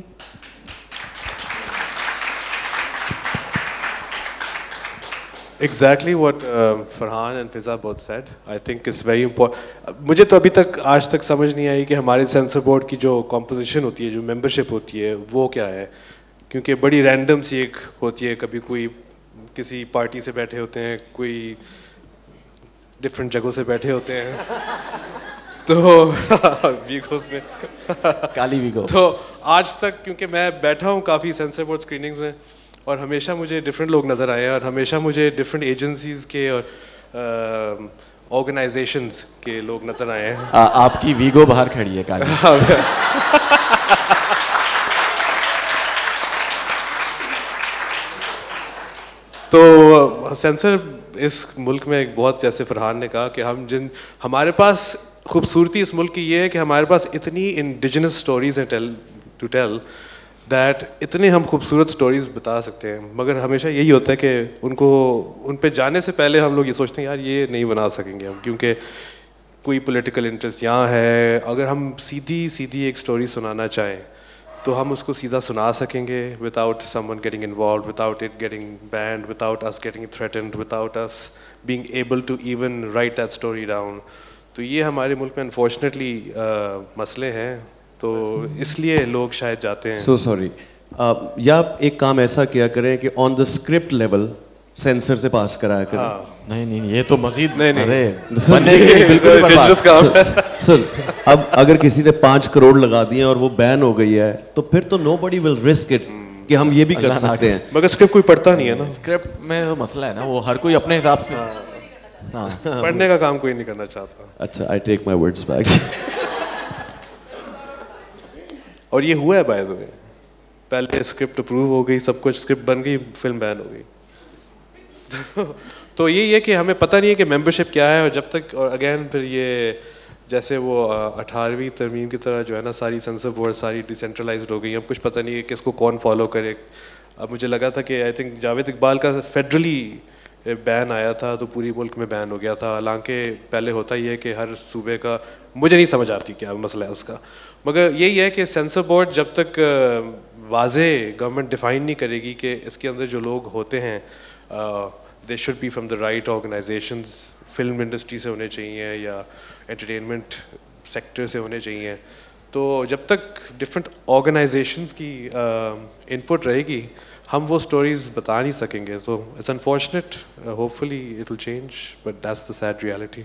Exactly what uh, Farhan and Fiza both said. I think it's very important. मुझे तो अभी तक आज तक समझ नहीं आई कि हमारे सेंसर बोर्ड की जो कॉम्पोजिशन होती है, जो मेंबरशिप होती है, वो क्या है, क्योंकि बड़ी रैंडम सी एक होती है। कभी कोई किसी पार्टी से बैठे होते हैं, कोई डिफरेंट जगहों से बैठे होते हैं तो वीगोस में काली वीगो। तो आज तक क्योंकि मैं बैठा हूँ काफ़ी सेंसर बोर्ड स्क्रीनिंग्स में, और हमेशा मुझे डिफरेंट लोग नज़र आए हैं, और हमेशा मुझे डिफरेंट एजेंसीज़ के और ऑर्गेनाइजेशंस के लोग नज़र आए हैं। आ, आपकी वीगो बाहर खड़ी है काली। तो सेंसर इस मुल्क में एक बहुत, जैसे फरहान ने कहा कि हम जिन हमारे पास खूबसूरती इस मुल्क की ये है कि हमारे पास इतनी इंडिजिनस स्टोरीज हैं टेल टू टेल दैट इतने हम खूबसूरत स्टोरीज बता सकते हैं, मगर हमेशा यही होता है कि उनको उन पे जाने से पहले हम लोग ये सोचते हैं यार ये नहीं बना सकेंगे हम, क्योंकि कोई पॉलिटिकल इंटरेस्ट यहाँ है। अगर हम सीधी सीधी एक स्टोरी सुनाना चाहें तो हम उसको सीधा सुना सकेंगे without someone getting involve, without it getting banned, without us getting threatened, without us being able to even write that story down. तो ये हमारे मुल्क में अनफॉर्चुनेटली uh, मसले हैं, तो इसलिए लोग शायद जाते हैं। सो सॉरी, या एक काम ऐसा किया करें कि on the script level censor से पास कराया करें। हाँ। नहीं नहीं ये तो मजीद नहीं नहीं अरे बनने के लिए बिल्कुल बर्बाद। सर अब अगर किसी ने पाँच करोड़ लगा दिए और वो बैन हो गई है तो फिर तो नोबडी विल रिस्क इट कि हम ये भी कर सकते हैं। मगर स्क्रिप्ट कोई पढ़ता नहीं है ना, स्क्रिप्ट में वो मसला है ना, वो हर कोई अपने हिसाब से हाँ। पढ़ने का काम कोई नहीं करना चाहता। अच्छा, I take my words back. और ये हुआ है बाय द वे, पहले स्क्रिप्ट अप्रूव हो गई, सब कुछ स्क्रिप्ट बन गई, फिल्म बैन हो गई। तो यही है कि हमें पता नहीं है कि मेंबरशिप क्या है, और जब तक, और अगेन फिर ये जैसे वो अठारहवीं तरमीम की तरह जो है ना, सारी सेंसर बोर्ड सारी डिसेंट्रलाइज्ड हो गई। अब कुछ पता नहीं है कि इसको कौन फॉलो करे। अब मुझे लगा था कि आई थिंक जावेद इकबाल का फेडरली बैन आया था तो पूरी मुल्क में बैन हो गया था, हालांकि पहले होता ही है कि हर सूबे का, मुझे नहीं समझ आती क्या मसला है उसका। मगर यही है कि सेंसर बोर्ड जब तक वाज़े गवर्नमेंट डिफ़ाइन नहीं करेगी कि इसके अंदर जो लोग होते हैं they should be from the right organisations, film industry से होने चाहिए या एंटरटेनमेंट सेक्टर से होने चाहिए, तो जब तक डिफरेंट ऑर्गेनाइजेशंस की इनपुट रहेगी हम वो स्टोरीज बता नहीं सकेंगे। तो it's unfortunate, hopefully it will change, but that's the sad reality.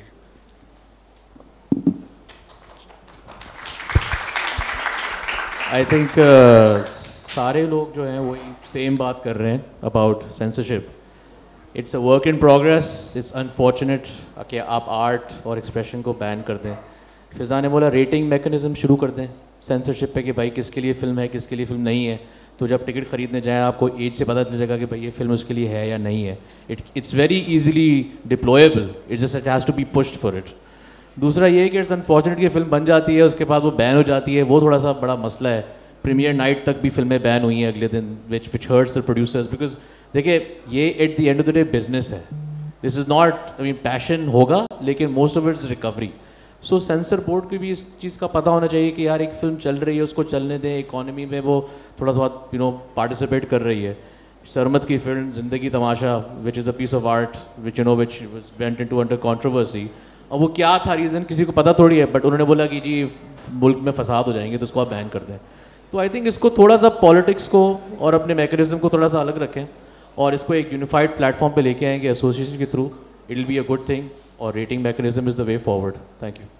I think सारे लोग जो हैं वही सेम बात कर रहे हैं about censorship. It's a work in progress, it's unfortunate कि आप आर्ट और एक्सप्रेशन को बैन कर दें। फिजा ने बोला रेटिंग मैकेनिज्म शुरू कर दें सेंसरशिप पे कि भाई किसके लिए फ़िल्म है, किसके लिए फ़िल्म नहीं है। तो जब टिकट खरीदने जाएँ आपको एज से पता चल जाएगा कि भाई ये फिल्म उसके लिए है या नहीं है। It it's very easily deployable, it's just it has to be pushed for it. दूसरा ये है कि इट्स अनफॉर्चुनेट कि फिल्म बन जाती है, उसके बाद वो बैन हो जाती है, वो थोड़ा सा बड़ा मसला है। प्रीमियर नाइट तक भी फिल्में बैन हुई हैं अगले दिन, which which hurts the producers, because देखिए ये at the end of the day business है। This is not, I mean passion होगा लेकिन most of it's recovery. So censor board को भी इस चीज़ का पता होना चाहिए कि यार एक फिल्म चल रही है उसको चलने दें, इकॉनमी में वो थोड़ा सा यू नो पार्टिसिपेट कर रही है। सरमद की film Zindagi Tamasha, which is a piece of art which you know which went into under controversy, और वो क्या था रीज़न किसी को पता थोड़ी है, बट उन्होंने बोला कि जी मुल्क में फसाद हो जाएंगे तो उसको आप बैन कर दें। तो आई थिंक इसको थोड़ा सा पॉलिटिक्स को और अपने मैकेनिज्म को थोड़ा सा अलग रखें और इसको एक यूनिफाइड प्लेटफॉर्म पे लेके आएंगे एसोसिएशन के through, it will be a good thing, और rating mechanism is the way forward. Thank you.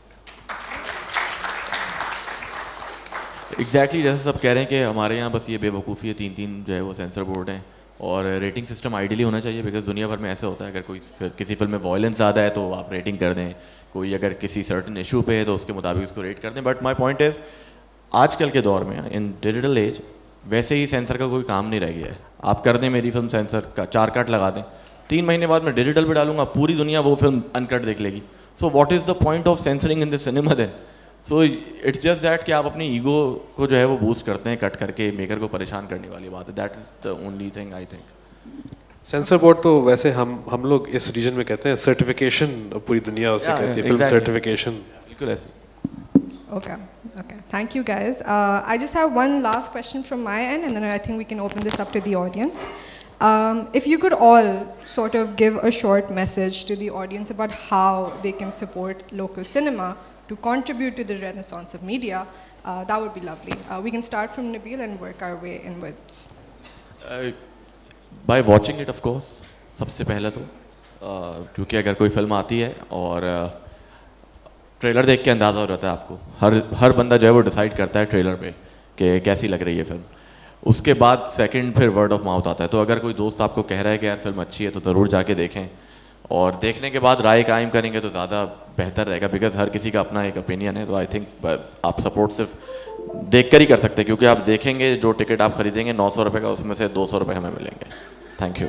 Exactly जैसे सब कह रहे हैं कि हमारे यहाँ बस ये बेवकूफ़ी है, तीन तीन जो है वो सेंसर बोर्ड हैं, और रेटिंग सिस्टम आइडियली होना चाहिए, बिकॉज दुनिया भर में ऐसे होता है अगर कोई फिर किसी फिल्म में वायलेंस ज़्यादा है तो आप रेटिंग कर दें, कोई अगर किसी सर्टन इशू पे है तो उसके मुताबिक उसको रेट कर दें। बट माय पॉइंट इज़ आजकल के दौर में इन डिजिटल एज वैसे ही सेंसर का कोई काम नहीं रह गया है। आप कर दें मेरी फिल्म सेंसर का चार कट लगा दें, तीन महीने बाद मैं डिजिटल पे डालूंगा, पूरी दुनिया वो फिल्म अनकट देख लेगी। So what is the point of censoring in the cinema then? So it's just that कि आप अपनी ईगो को जो है वो बूस्ट करते हैं कट करके, मेकर को परेशान करने वाली बात है। That is the only thing I think. Censor board तो वैसे हम हम लोग इस रीजन में कहते हैं सर्टिफिकेशन, पूरी दुनिया उसे Yeah, कहती है, फिल्म exactly. सर्टिफिकेशन। बिल्कुल ऐसे। Okay, okay. Thank you, guys. Uh, I just have one last question from my end, and then I think we can open this up to the audience. Um, if you could all sort of give a short message to the audience about how they can support local cinema to contribute to the renaissance of media, uh, that would be lovely. Uh, we can start from Nabil and work our way inwards. Uh, by watching it, of course. सबसे पहले तो uh, क्योंकि अगर कोई film आती है और trailer uh, देख के अंदाज़ा हो जाता है आपको, हर हर बंदा जो है वो डिसाइड करता है ट्रेलर पे कि कैसी लग रही है फिल्म। उसके बाद सेकंड फिर वर्ड ऑफ माउथ आता है। तो अगर कोई दोस्त आपको कह रहा है कि यार फिल्म अच्छी है तो ज़रूर जाके देखें, और देखने के बाद राय कायम करेंगे तो ज़्यादा बेहतर रहेगा, बिकॉज हर किसी का अपना एक ओपिनियन है। तो आई थिंक आप सपोर्ट सिर्फ देख कर ही कर सकते हैं, क्योंकि आप देखेंगे जो टिकट आप खरीदेंगे नौ सौ रुपये का, उसमें से दो सौ रुपये हमें मिलेंगे। Thank you.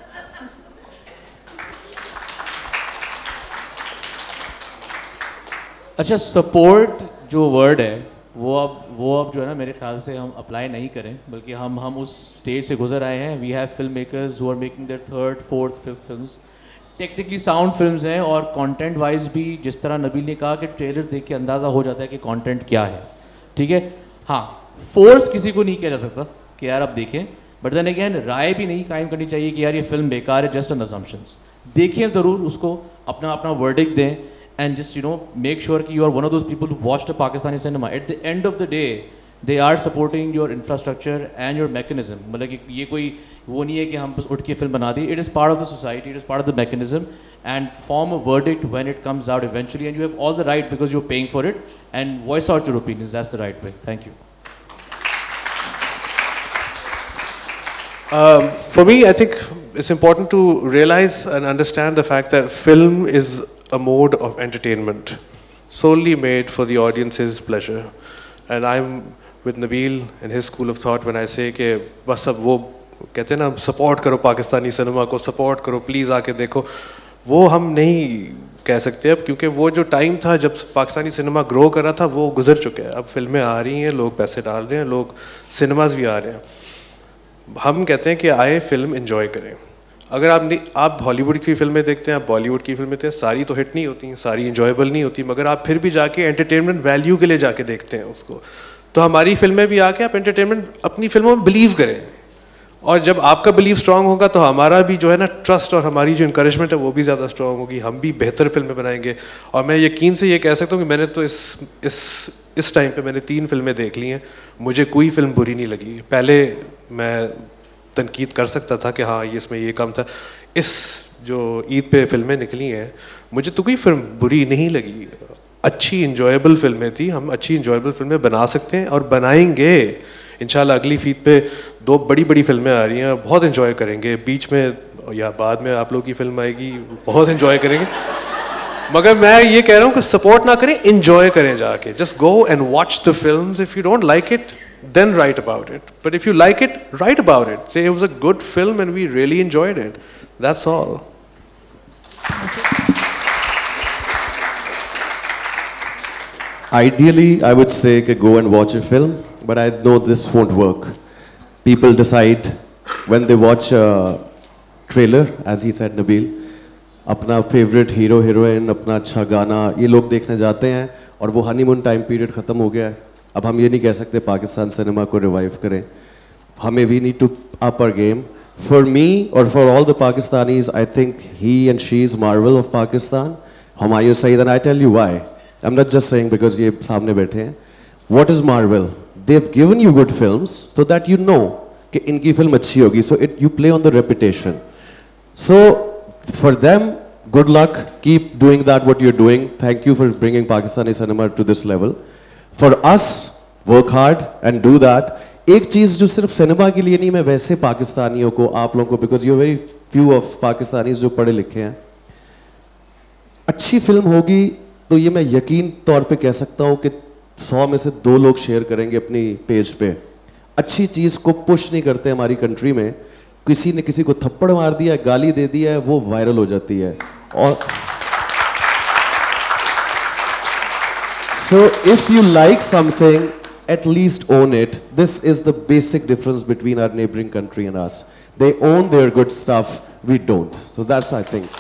अच्छा, सपोर्ट जो वर्ड है वो अब वो अब जो है ना मेरे ख्याल से हम अप्लाई नहीं करें, बल्कि हम हम उस स्टेज से गुजर आए हैं। We have film makers who are making their third fourth fifth films, technically sound films हैं, और कंटेंट वाइज भी जिस तरह नबील ने कहा कि ट्रेलर देख के अंदाज़ा हो जाता है कि कंटेंट क्या है। ठीक है, हाँ, फोर्स किसी को नहीं किया जा सकता कि यार आप देखें, बट देन अगेन राय भी नहीं कायम करनी चाहिए कि यार ये फिल्म बेकार है, जस्ट एन असम्पशंस। देखें ज़रूर उसको, अपना अपना वर्डिक्ट दें, and just you know make sure that you are one of those people who watched a Pakistani cinema. At the end of the day they are supporting your infrastructure and your mechanism. मतलब कि ये कोई वो नहीं है कि हम बस उठ के फिल्म बना दी। It is part of the society, it is part of the mechanism, and form a verdict when it comes out eventually, and you have all the right because you're paying for it, and voice out your opinions. That's the right way. Thank you. Um, for me, I think it's important to realize and understand the fact that film is a mode of entertainment solely made for the audience's pleasure. And I'm with Nabil and his school of thought when I say कि बस अब वो कहते हैं ना support करो Pakistani cinema को, support करो प्लीज़ आके देखो, वो हम नहीं कह सकते अब, क्योंकि वो जो टाइम था जब पाकिस्तानी सिनेमा ग्रो कर रहा था वो गुजर चुका है। अब फिल्में आ रही हैं, लोग पैसे डाल रहे हैं, लोग सिनेमाज भी आ रहे हैं। हम कहते हैं कि आए फिल्म एंजॉय करें। अगर आप नहीं आप हॉलीवुड की फिल्में देखते हैं, आप बॉलीवुड की फिल्में देखते हैं, सारी तो हिट नहीं होती, सारी इंजॉयबल नहीं होती, मगर आप फिर भी जाके एंटरटेनमेंट वैल्यू के लिए जाके देखते हैं उसको। तो हमारी फिल्में भी आके आप एंटरटेनमेंट अपनी फिल्मों में बिलीव करें, और जब आपका बिलीव स्ट्रांग होगा तो हमारा भी जो है ना ट्रस्ट और हमारी जो इंकरेजमेंट है वो भी ज़्यादा स्ट्रांग होगी, हम भी बेहतर फिल्में बनाएंगे। और मैं यकीन से ये कह सकता हूँ कि मैंने तो इस इस इस टाइम पे मैंने तीन फिल्में देख ली हैं, मुझे कोई फिल्म बुरी नहीं लगी। पहले मैं तनकीद कर सकता था कि हाँ ये इसमें ये कम था, इस जो ईद पे फिल्में निकली हैं मुझे तो कोई फिल्म बुरी नहीं लगी, अच्छी इंजॉयबल फिल्में थी। हम अच्छी इंजॉयबल फिल्में बना सकते हैं और बनाएंगे इंशाल्लाह। अगली फीड पे दो बड़ी बड़ी फिल्में आ रही हैं, बहुत इंजॉय करेंगे। बीच में या बाद में आप लोगों की फिल्म आएगी, बहुत इंजॉय करेंगे। मगर मैं ये कह रहा हूँ कि सपोर्ट ना करें, इंजॉय करें जाके। Just go and watch the films. If you don't like it then write about it, but if you like it, write about it, say it was a good film and we really enjoyed it. That's all. Ideally I would say कि go and watch a film, but I know this won't work. People decide when they watch a trailer, as he said Nabil, अपना favorite hero heroine, अपना अच्छा गाना ये लोग देखने जाते हैं, और वो honeymoon time period ख़त्म हो गया है। अब हम ये नहीं कह सकते पाकिस्तान सिनेमा को रिवाइव करें, हमें we need to up our game. For me और for all the Pakistanis, I think he and she is Marvel of Pakistan. Humayun Saeed, and I tell you why. I'm not just saying because ये सामने बैठे हैं. What is Marvel? They've given you good films so that you know कि इनकी film अच्छी होगी. So it you play on the reputation. So for them, good luck. Keep doing that what you're doing. Thank you for bringing Pakistani cinema to this level. For us, work hard and do that. एक चीज़ जो सिर्फ cinema के लिए नहीं, मैं वैसे पाकिस्तानियों को, आप लोगों को, because you very few of Pakistani जो पढ़े लिखे हैं, अच्छी फिल्म होगी तो ये मैं यकीन तौर पे कह सकता हूँ कि सौ में से दो लोग शेयर करेंगे अपनी पेज पे. अच्छी चीज़ को पुश नहीं करते हमारी कंट्री में. किसी ने किसी को थप्पड़ मार दिया, गाली दे दिया है, वो वायरल हो जाती है. और so if you like something, at least own it. This is the basic difference between our neighboring country and us. They own their good stuff, we don't. So that's, I think.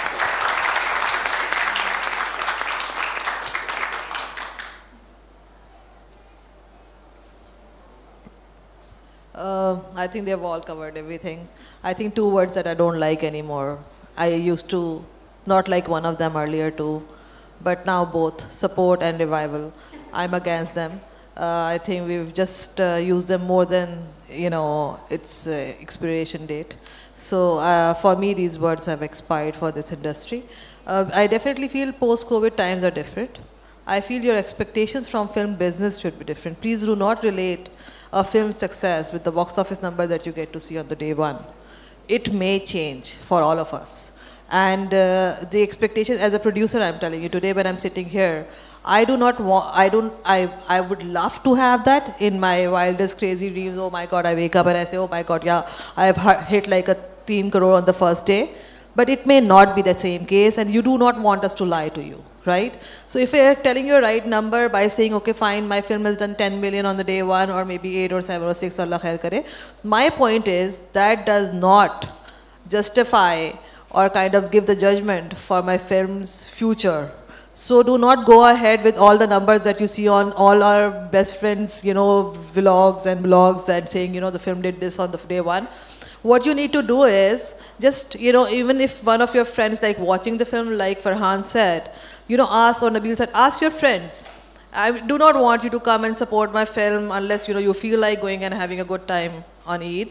Uh, I think they've all covered everything. I think two words that I don't like anymore. I used to not like one of them earlier too, but now both, support and revival. I'm against them. Uh, I think we've just uh, used them more than, you know, its uh, expiration date. So uh, for me, these words have expired for this industry. Uh, I definitely feel post-COVID times are different. I feel your expectations from film business should be different. Please do not relate a film success with the box office number that you get to see on the day one. It may change for all of us. And uh, the expectations, as a producer, I'm telling you, today when I'm sitting here, I do not want, I don't, I, I would love to have that in my wildest crazy dreams. Oh my God, I wake up and I say, oh my God, yeah, I have hit like a teen crore on the first day. But it may not be the same case, and you do not want us to lie to you, right? So if we're telling you a right number by saying, okay, fine, my film has done ten million on the day one, or maybe eight or seven or six, Allah khair kare. My point is that does not justify or kind of give the judgment for my film's future. So do not go ahead with all the numbers that you see on all our best friends, you know, vlogs and blogs and saying, you know, the film did this on the day one. What you need to do is just, you know, even if one of your friends like watching the film, like Farhan said, you know, ask, or Nabil said, ask your friends. I do not want you to come and support my film unless, you know, you feel like going and having a good time on Eid.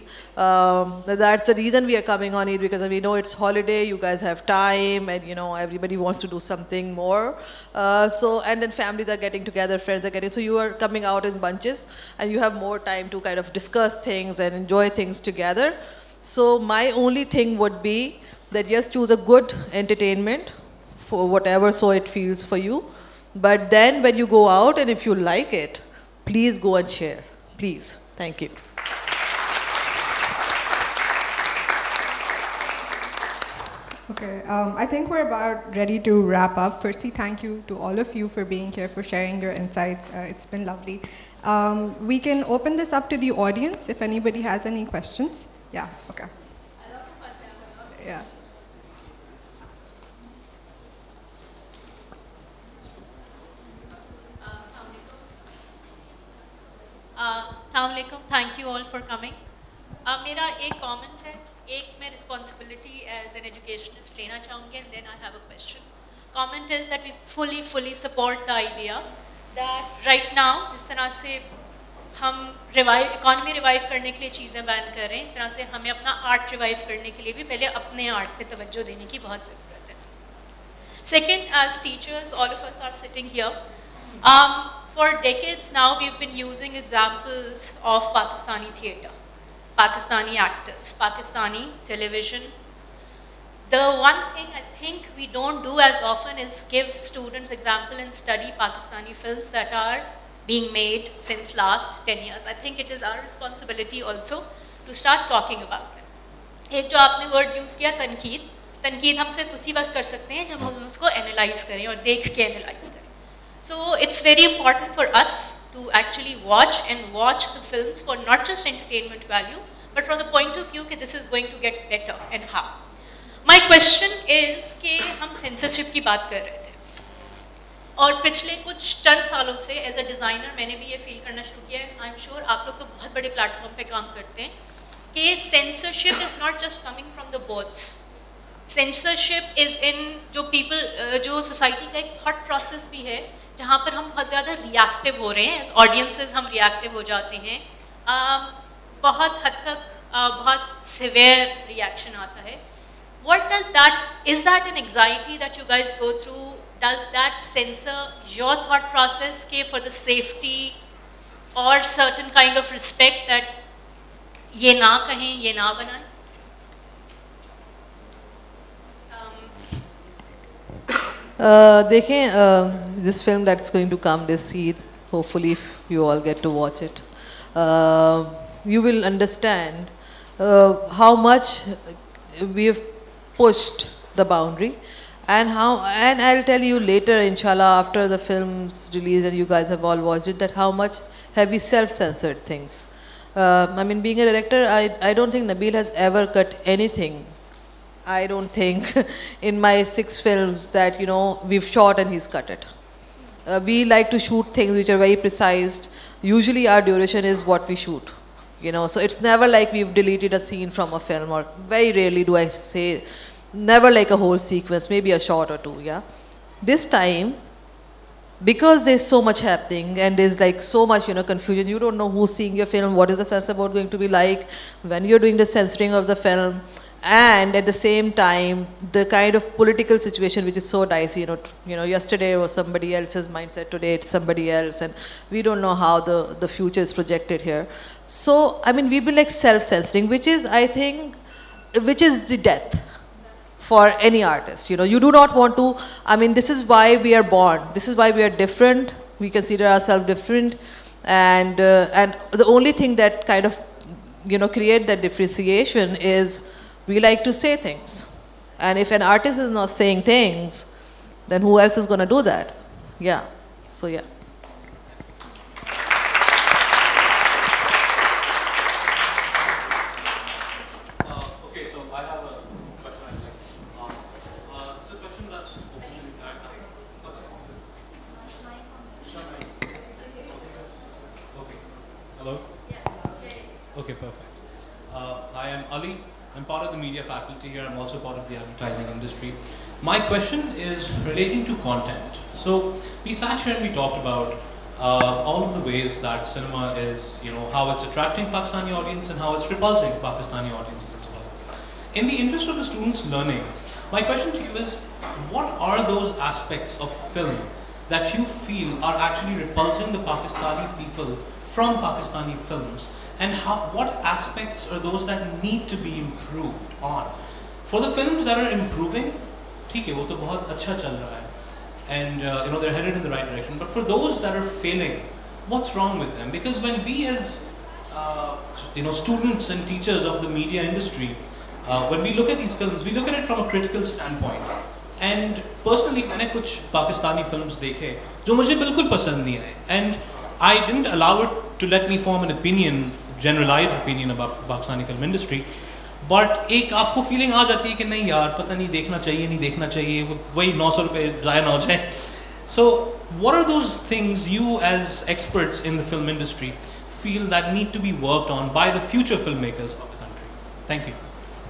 Um, that's the reason we are coming on Eid, because we know it's holiday, you guys have time, and you know, everybody wants to do something more. Uh, so, and then families are getting together, friends are getting, so you are coming out in bunches, and you have more time to kind of discuss things and enjoy things together. So my only thing would be that yes, choose a good entertainment for whatever so it feels for you. But then when you go out, and if you like it, please go and share. Please. Thank you. Okay, um, I think we're about ready to wrap up. Firstly, thank you to all of you for being here, for sharing your insights. Uh, it's been lovely. Um, we can open this up to the audience if anybody has any questions. Yeah, okay. Yeah. Assalamualaikum. Thank you all for coming. Uh, मेरा एक comment है, एक मैं responsibility as an educationist लेना चाहूँगी, and then I have a question. Comment is that we fully, fully support the idea that right now, जिस तरह से हम revive, economy revive करने के लिए चीज़ें बैन कर रहे हैं, इस तरह से हमें अपना art revive करने के लिए भी पहले अपने art पे तवज्जो देने की बहुत ज़रूरत है. Second, as teachers, all of us are sitting here. Um, For decades now, we've been using examples of Pakistani theatre, Pakistani actors, Pakistani television. The one thing I think we don't do as often is give students example and study Pakistani films that are being made since last ten years. I think it is our responsibility also to start talking about them. एक जो आपने word use किया तनकीद, तनकीद हम सिर्फ उसी वक्त कर सकते हैं जब हम उसको analyze करें और देख के analyze करें. So it's very important for us to actually watch and watch the films for not just entertainment value, but from the point of view that this is going to get better and how. My question is कि हम censorship की बात कर रहे थे और पिछले कुछ चंद सालों से as a designer मैंने भी ये feel करना शुरू किया है. I'm sure आप लोग तो बहुत बड़े platform पे काम करते हैं कि censorship is not just coming from the boards. censorship is in जो people uh, जो society का एक thought process भी है जहाँ पर हम बहुत ज़्यादा reactive हो रहे हैं, as audiences हम reactive हो जाते हैं, uh, बहुत हद तक uh, बहुत severe reaction आता है. What does that, is that an anxiety that you guys go through? Does that censor your thought process के for the safety or certain kind of respect that ये ना कहें, ये ना बनाएं? Uh, देखें, uh, this film that's going to come this Eid, hopefully if you all get to watch it, uh, you will understand uh, how much we have pushed the boundary, and how, and I'll tell you later, inshallah, after the film's release and you guys have all watched it, that how much have we self-censored things. Uh, I mean, being a director, I, I don't think Nabil has ever cut anything. I don't think in my six films that, you know, we've shot and he's cut it. Uh, we like to shoot things which are very precise. Usually our duration is what we shoot, you know, so it's never like we've deleted a scene from a film, or very rarely do I say, never like a whole sequence, maybe a shot or two, yeah. This time, because there's so much happening and there's like so much, you know, confusion, you don't know who's seeing your film, what is the censor board going to be like, when you're doing the censoring of the film, and at the same time, the kind of political situation which is so dicey, you know, you know, yesterday was somebody else's mindset, today it's somebody else, and we don't know how the, the future is projected here. So, I mean, we've been like self-censoring, which is, I think, which is the death for any artist. You know, you do not want to, I mean, this is why we are born. This is why we are different. We consider ourselves different. And, uh, and the only thing that kind of, you know, create that differentiation is we like to say things. And if an artist is not saying things, then who else is going to do that? Yeah. So, yeah. Okay, perfect. Uh, I am Ali. I'm part of the media faculty here. I'm also part of the advertising industry. My question is relating to content. So we sat here and we talked about uh, all of the ways that cinema is, you know, how it's attracting Pakistani audience and how it's repulsing Pakistani audiences as well. In the interest of the students learning, my question to you is, what are those aspects of film that you feel are actually repulsing the Pakistani people from Pakistani films? And how, what aspects are those that need to be improved on? For the films that are improving, ठीक है, वो तो बहुत अच्छा चल रहा है, and uh, you know, they're headed in the right direction. But for those that are failing, what's wrong with them? Because when we as uh, you know, students and teachers of the media industry, uh, when we look at these films, we look at it from a critical standpoint. And personally, मैंने कुछ Pakistani films देखे जो मुझे बिल्कुल पसंद नहीं आए, and I didn't allow it to let me form an opinion, generalized opinion about Pakistani film industry, but एक आपको feeling आ जाती है कि नहीं यार पता नहीं देखना चाहिए नहीं देखना चाहिए वही नौ सौ रुपए जाया ना हो जाए. So what are those things you as experts in the film industry feel that need to be worked on by the future filmmakers of the country? Thank you.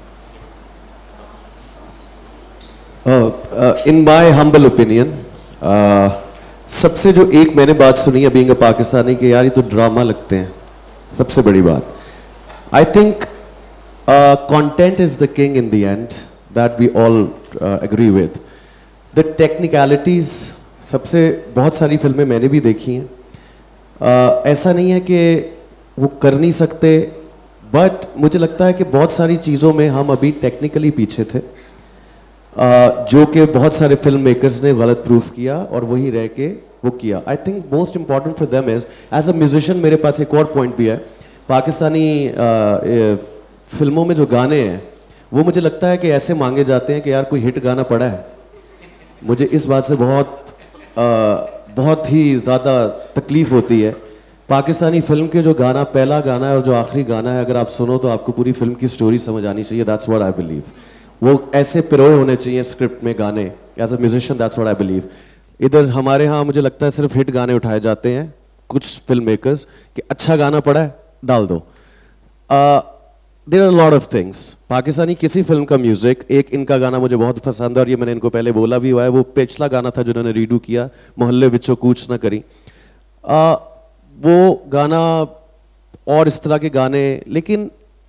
Uh, uh, in my humble opinion, uh, सबसे जो एक मैंने बात सुनी है being a Pakistani कि यार ये तो ड्रामा लगते हैं, सबसे बड़ी बात. I think content is the king in the end, that we all agree with. The technicalities, सबसे बहुत सारी फिल्में मैंने भी देखी हैं, uh, ऐसा नहीं है कि वो कर नहीं सकते, बट मुझे लगता है कि बहुत सारी चीज़ों में हम अभी टेक्निकली पीछे थे, Uh, जो कि बहुत सारे फिल्म मेकर्स ने गलत प्रूफ किया और वही रह के वो किया. I think most important for them is, as a musician मेरे पास एक और पॉइंट भी है. पाकिस्तानी uh, फिल्मों में जो गाने हैं वो मुझे लगता है कि ऐसे मांगे जाते हैं कि यार कोई हिट गाना पड़ा है. मुझे इस बात से बहुत uh, बहुत ही ज़्यादा तकलीफ़ होती है. पाकिस्तानी फिल्म के जो गाना, पहला गाना है और जो आखिरी गाना है, अगर आप सुनो तो आपको पूरी फिल्म की स्टोरी समझ आनी चाहिए. That's what I believe. वो ऐसे पिरोए होने चाहिए स्क्रिप्ट में गाने. As a musician that's what I believe. इधर हमारे यहाँ मुझे लगता है सिर्फ हिट गाने उठाए जाते हैं कुछ फिल्म मेकर्स कि अच्छा गाना पड़ा है डाल दो. There are lot of things. Pakistani किसी फिल्म का म्यूजिक, एक इनका गाना मुझे बहुत पसंद है और ये मैंने इनको पहले बोला भी हुआ है, वो पिछला गाना था जिन्होंने रीडू किया, मोहल्ले विचों कूच ना करी. आ, वो गाना और इस तरह के गाने, लेकिन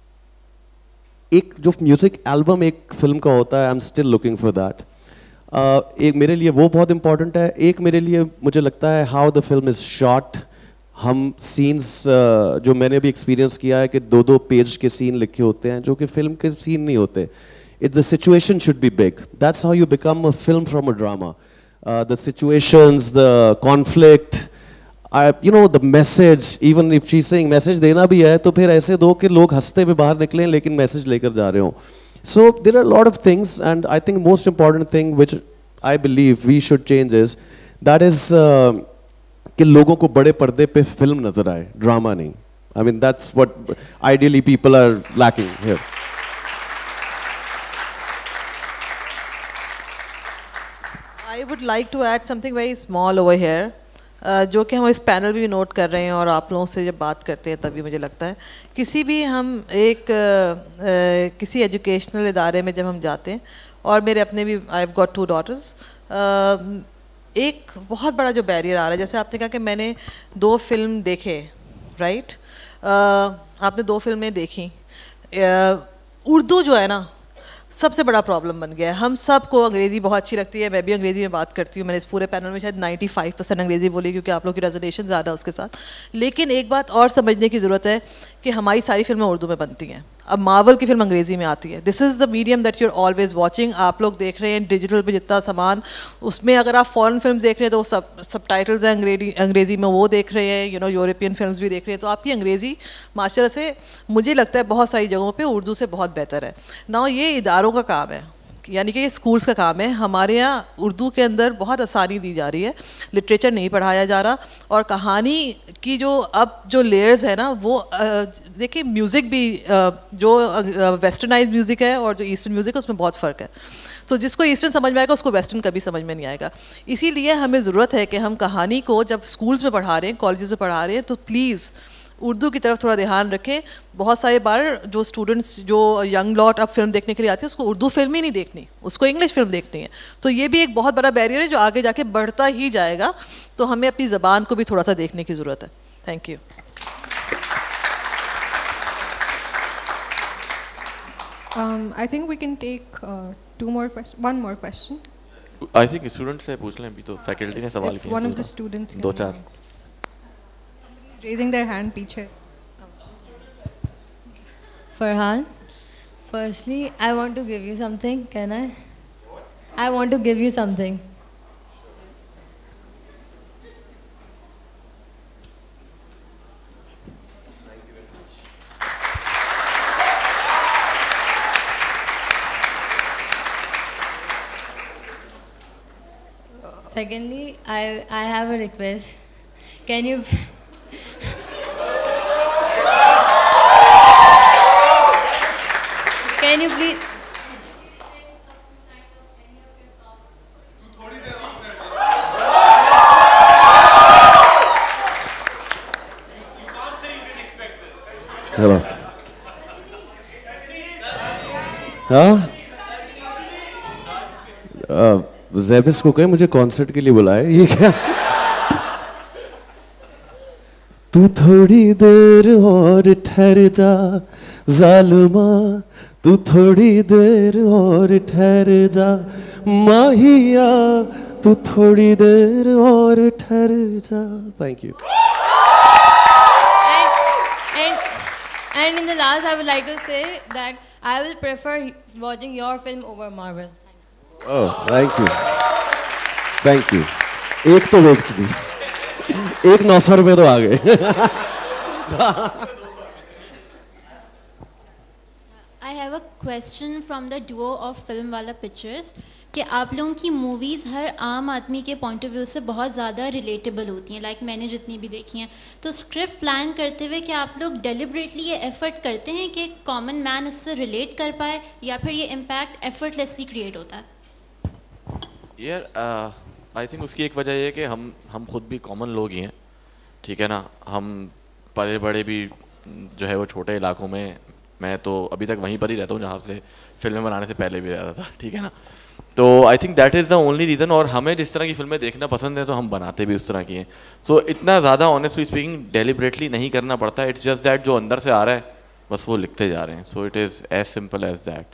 एक जो म्यूजिक एल्बम एक फिल्म का होता है, I am still looking for that. एक मेरे लिए वो बहुत इंपॉर्टेंट है. एक मेरे लिए मुझे लगता है how the film is shot. हम सीन्स uh, जो मैंने भी एक्सपीरियंस किया है कि दो दो पेज के सीन लिखे होते हैं जो कि फिल्म के सीन नहीं होते. It the situation should be big. That's how you become a film from a drama. The situations, the conflict, you know the message. Even if she saying message देना भी है तो फिर ऐसे दो कि लोग हंसते हुए बाहर निकलें लेकिन मैसेज लेकर जा रहे हो. So there are lot of things and I think most important thing which I believe we should change is that is कि लोगों को बड़े पर्दे पे फिल्म नजर आए, ड्रामा नहीं. I mean that's what ideally people are lacking here. I would like to add something very small over here, uh, जो कि हम इस पैनल में भी नोट कर रहे हैं और आप लोगों से जब बात करते हैं तभी मुझे लगता है किसी भी हम एक uh, uh, किसी एजुकेशनल इदारे में जब हम जाते हैं, और मेरे अपने भी I have got two daughters, एक बहुत बड़ा जो बैरियर आ रहा है, जैसे आपने कहा कि मैंने दो फिल्म देखे, राइट, आपने दो फिल्में देखी. उर्दू जो है ना सबसे बड़ा प्रॉब्लम बन गया है. हम सबको अंग्रेज़ी बहुत अच्छी लगती है, मैं भी अंग्रेज़ी में बात करती हूँ. मैंने इस पूरे पैनल में शायद पचानवे परसेंट अंग्रेज़ी बोली क्योंकि आप लोग की रेजोनेशन ज़्यादा है उसके साथ. लेकिन एक बात और समझने की ज़रूरत है कि हमारी सारी फिल्में उर्दू में बनती हैं. अब मार्वल की फिल्म अंग्रेज़ी में आती है. This is the medium that you are always watching. आप लोग देख रहे हैं डिजिटल पे जितना सामान, उसमें अगर आप फॉरेन फिल्म देख रहे हैं तो वो सब सब टाइटल्स हैं अंग्रेजी अंग्रेज़ी में, वो देख रहे हैं, यू नो यूरोपियन फिल्म्स भी देख रहे हैं. तो आपकी अंग्रेज़ी माशाल्लाह से मुझे लगता है बहुत सारी जगहों पे उर्दू से बहुत बेहतर है. ना ये इदारों का काम है, यानी कि ये स्कूल्स का काम है. हमारे यहाँ उर्दू के अंदर बहुत आसानी दी जा रही है, लिटरेचर नहीं पढ़ाया जा रहा, और कहानी की जो अब जो लेयर्स है ना वो देखिए, म्यूज़िक भी जो वेस्टर्नाइज म्यूज़िक है और जो ईस्टर्न म्यूज़िक है उसमें बहुत फ़र्क है. तो जिसको ईस्टर्न समझ में आएगा उसको वेस्टर्न कभी समझ में नहीं आएगा. इसीलिए हमें ज़रूरत है कि हम कहानी को जब स्कूल्स में पढ़ा रहे हैं, कॉलेजेस में पढ़ा रहे हैं, तो प्लीज़ उर्दू की तरफ थोड़ा ध्यान रखें. बहुत सारे बार जो स्टूडेंट्स, जो यंग लॉट अब फिल्म देखने के लिए आते हैं, उसको उर्दू फिल्म ही नहीं देखनी, उसको इंग्लिश फिल्म देखनी है. तो ये भी एक बहुत बड़ा बैरियर है जो आगे जाके बढ़ता ही जाएगा. तो हमें अपनी ज़बान को भी थोड़ा सा देखने की ज़रूरत है. Thank you. Um, I think we can take uh, two more questions. One more question. I think student से पूछ लें अभी तो फैकल्टी ने सवाल किए. One of the students. दो चार. Raising their hand पीछे. Farhan, firstly, I want to give you something. Can I? I want to give you something. Secondly, I I have a request. Can you? Can you please? Hello. हाँ? ज़ैबिस को कहे मुझे concert के लिए बुलाए. ये क्या? तू थोड़ी देर और ठहर जा जालिमा, तू थोड़ी देर और ठहर जा माहिया, तू थोड़ी देर और ठहर जा. Thank you. And, and in the last, I would like to say that I will prefer watching your film over Marvel. Oh, thank you. Thank you. एक तो बेच दी, एक नौ सौ रुपये तो आ गए. I have a question from the duo of film वाला pictures कि आप लोगों की मूवीज़ हर आम आदमी के पॉइंट ऑफ व्यू से बहुत ज़्यादा रिलेटेबल होती हैं. लाइक like मैंने जितनी भी देखी हैं, तो स्क्रिप्ट प्लान करते हुए क्या आप लोग डेलिबरेटली ये एफर्ट करते हैं कि कॉमन मैन इससे रिलेट कर पाए, या फिर ये इम्पैक्ट एफर्टलेसली क्रिएट होता है? यार आई थिंक उसकी एक वजह ये है कि हम हम खुद भी कॉमन लोग ही हैं, ठीक है ना. हम बड़े बड़े भी जो है वो छोटे इलाकों में मैं तो अभी तक वहीं पर ही रहता हूँ जहाँ से फिल्में बनाने से पहले भी रहता था, ठीक है ना. तो I think that is the only reason. और हमें जिस तरह की फिल्में देखना पसंद है तो हम बनाते भी उस तरह की हैं. सो so, इतना ज़्यादा ऑनेस्टली स्पीकिंग डेलिबरेटली नहीं करना पड़ता. इट्स जस्ट दैट जो अंदर से आ रहा है बस वो लिखते जा रहे हैं. So it is as simple as that.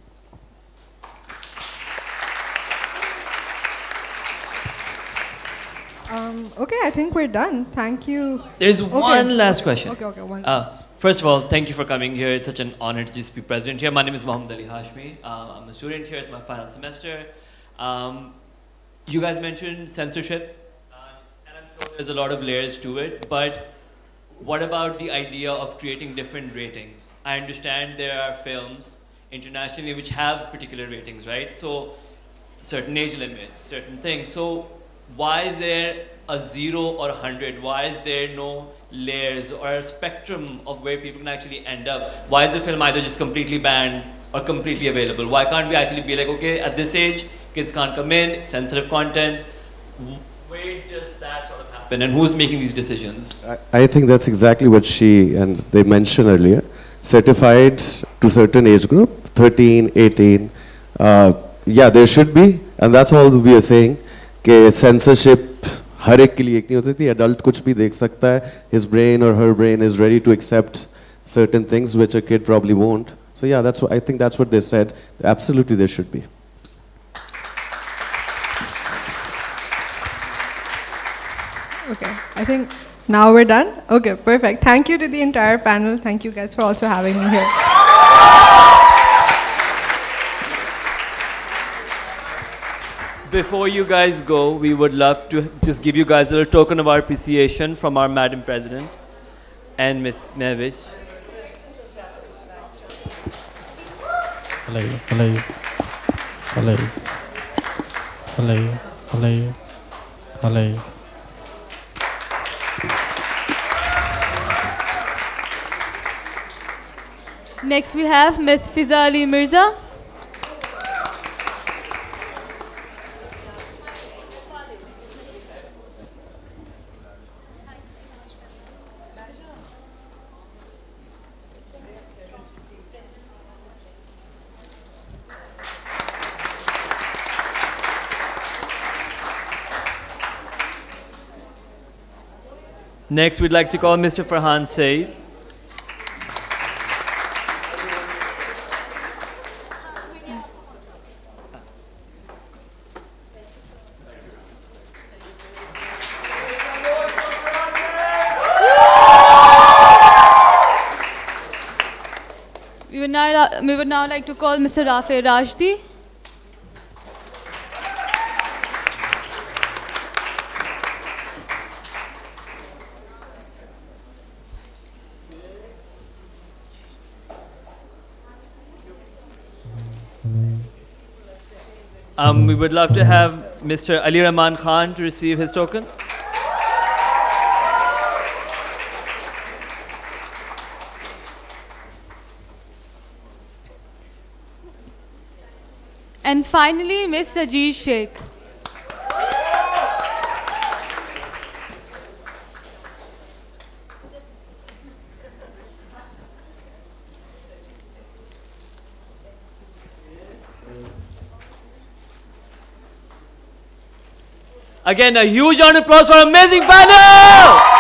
Um, okay, I think we're done. Thank you. There's Okay. one last question. Okay, okay, one. Uh, first of all, thank you for coming here. It's such an honor to just be present here. My name is Mohammed Ali Hashmi. Uh, I'm a student here. It's my final semester. Um, you guys mentioned censorship, uh, and I'm sure there's a lot of layers to it. But what about the idea of creating different ratings? I understand there are films internationally which have particular ratings, right? So certain age limits, certain things. So why is there a zero or a hundred? Why is there no layers or a spectrum of where people can actually end up? Why is the film either just completely banned or completely available? Why can't we actually be like, okay, at this age, kids can't come in, it's sensitive content? Where does that sort of happen, and who's making these decisions? I, I think that's exactly what she and they mentioned earlier. Certified to certain age group, thirteen, eighteen. Uh, yeah, there should be, and that's all we are saying. कि censorship हर एक के लिए एक नहीं हो सकती. Adult कुछ भी देख सकता है. His brain or her brain is ready to accept certain things which a kid probably won't. So yeah, that's what I think. That's what they said. Absolutely, there should be. Okay, I think now we're done. Okay, perfect. Thank you to the entire panel. Thank you guys for also having me here. Before you guys go, we would love to just give you guys a little token of our appreciation from our Madam President and Miss Mehwish. Hello, hello, hello, hello, hello, hello. Next we have Miss Fiza Ali Mirza. Next, we'd like to call Mister Farhan Saeed. We would now, we would now like to call Mister Rafe Rashdi. Um, we would love to have Mister Ali Rahman Khan to receive his token. And finally, Miss Sajid Sheikh. Again, a huge round of applause for our amazing panel!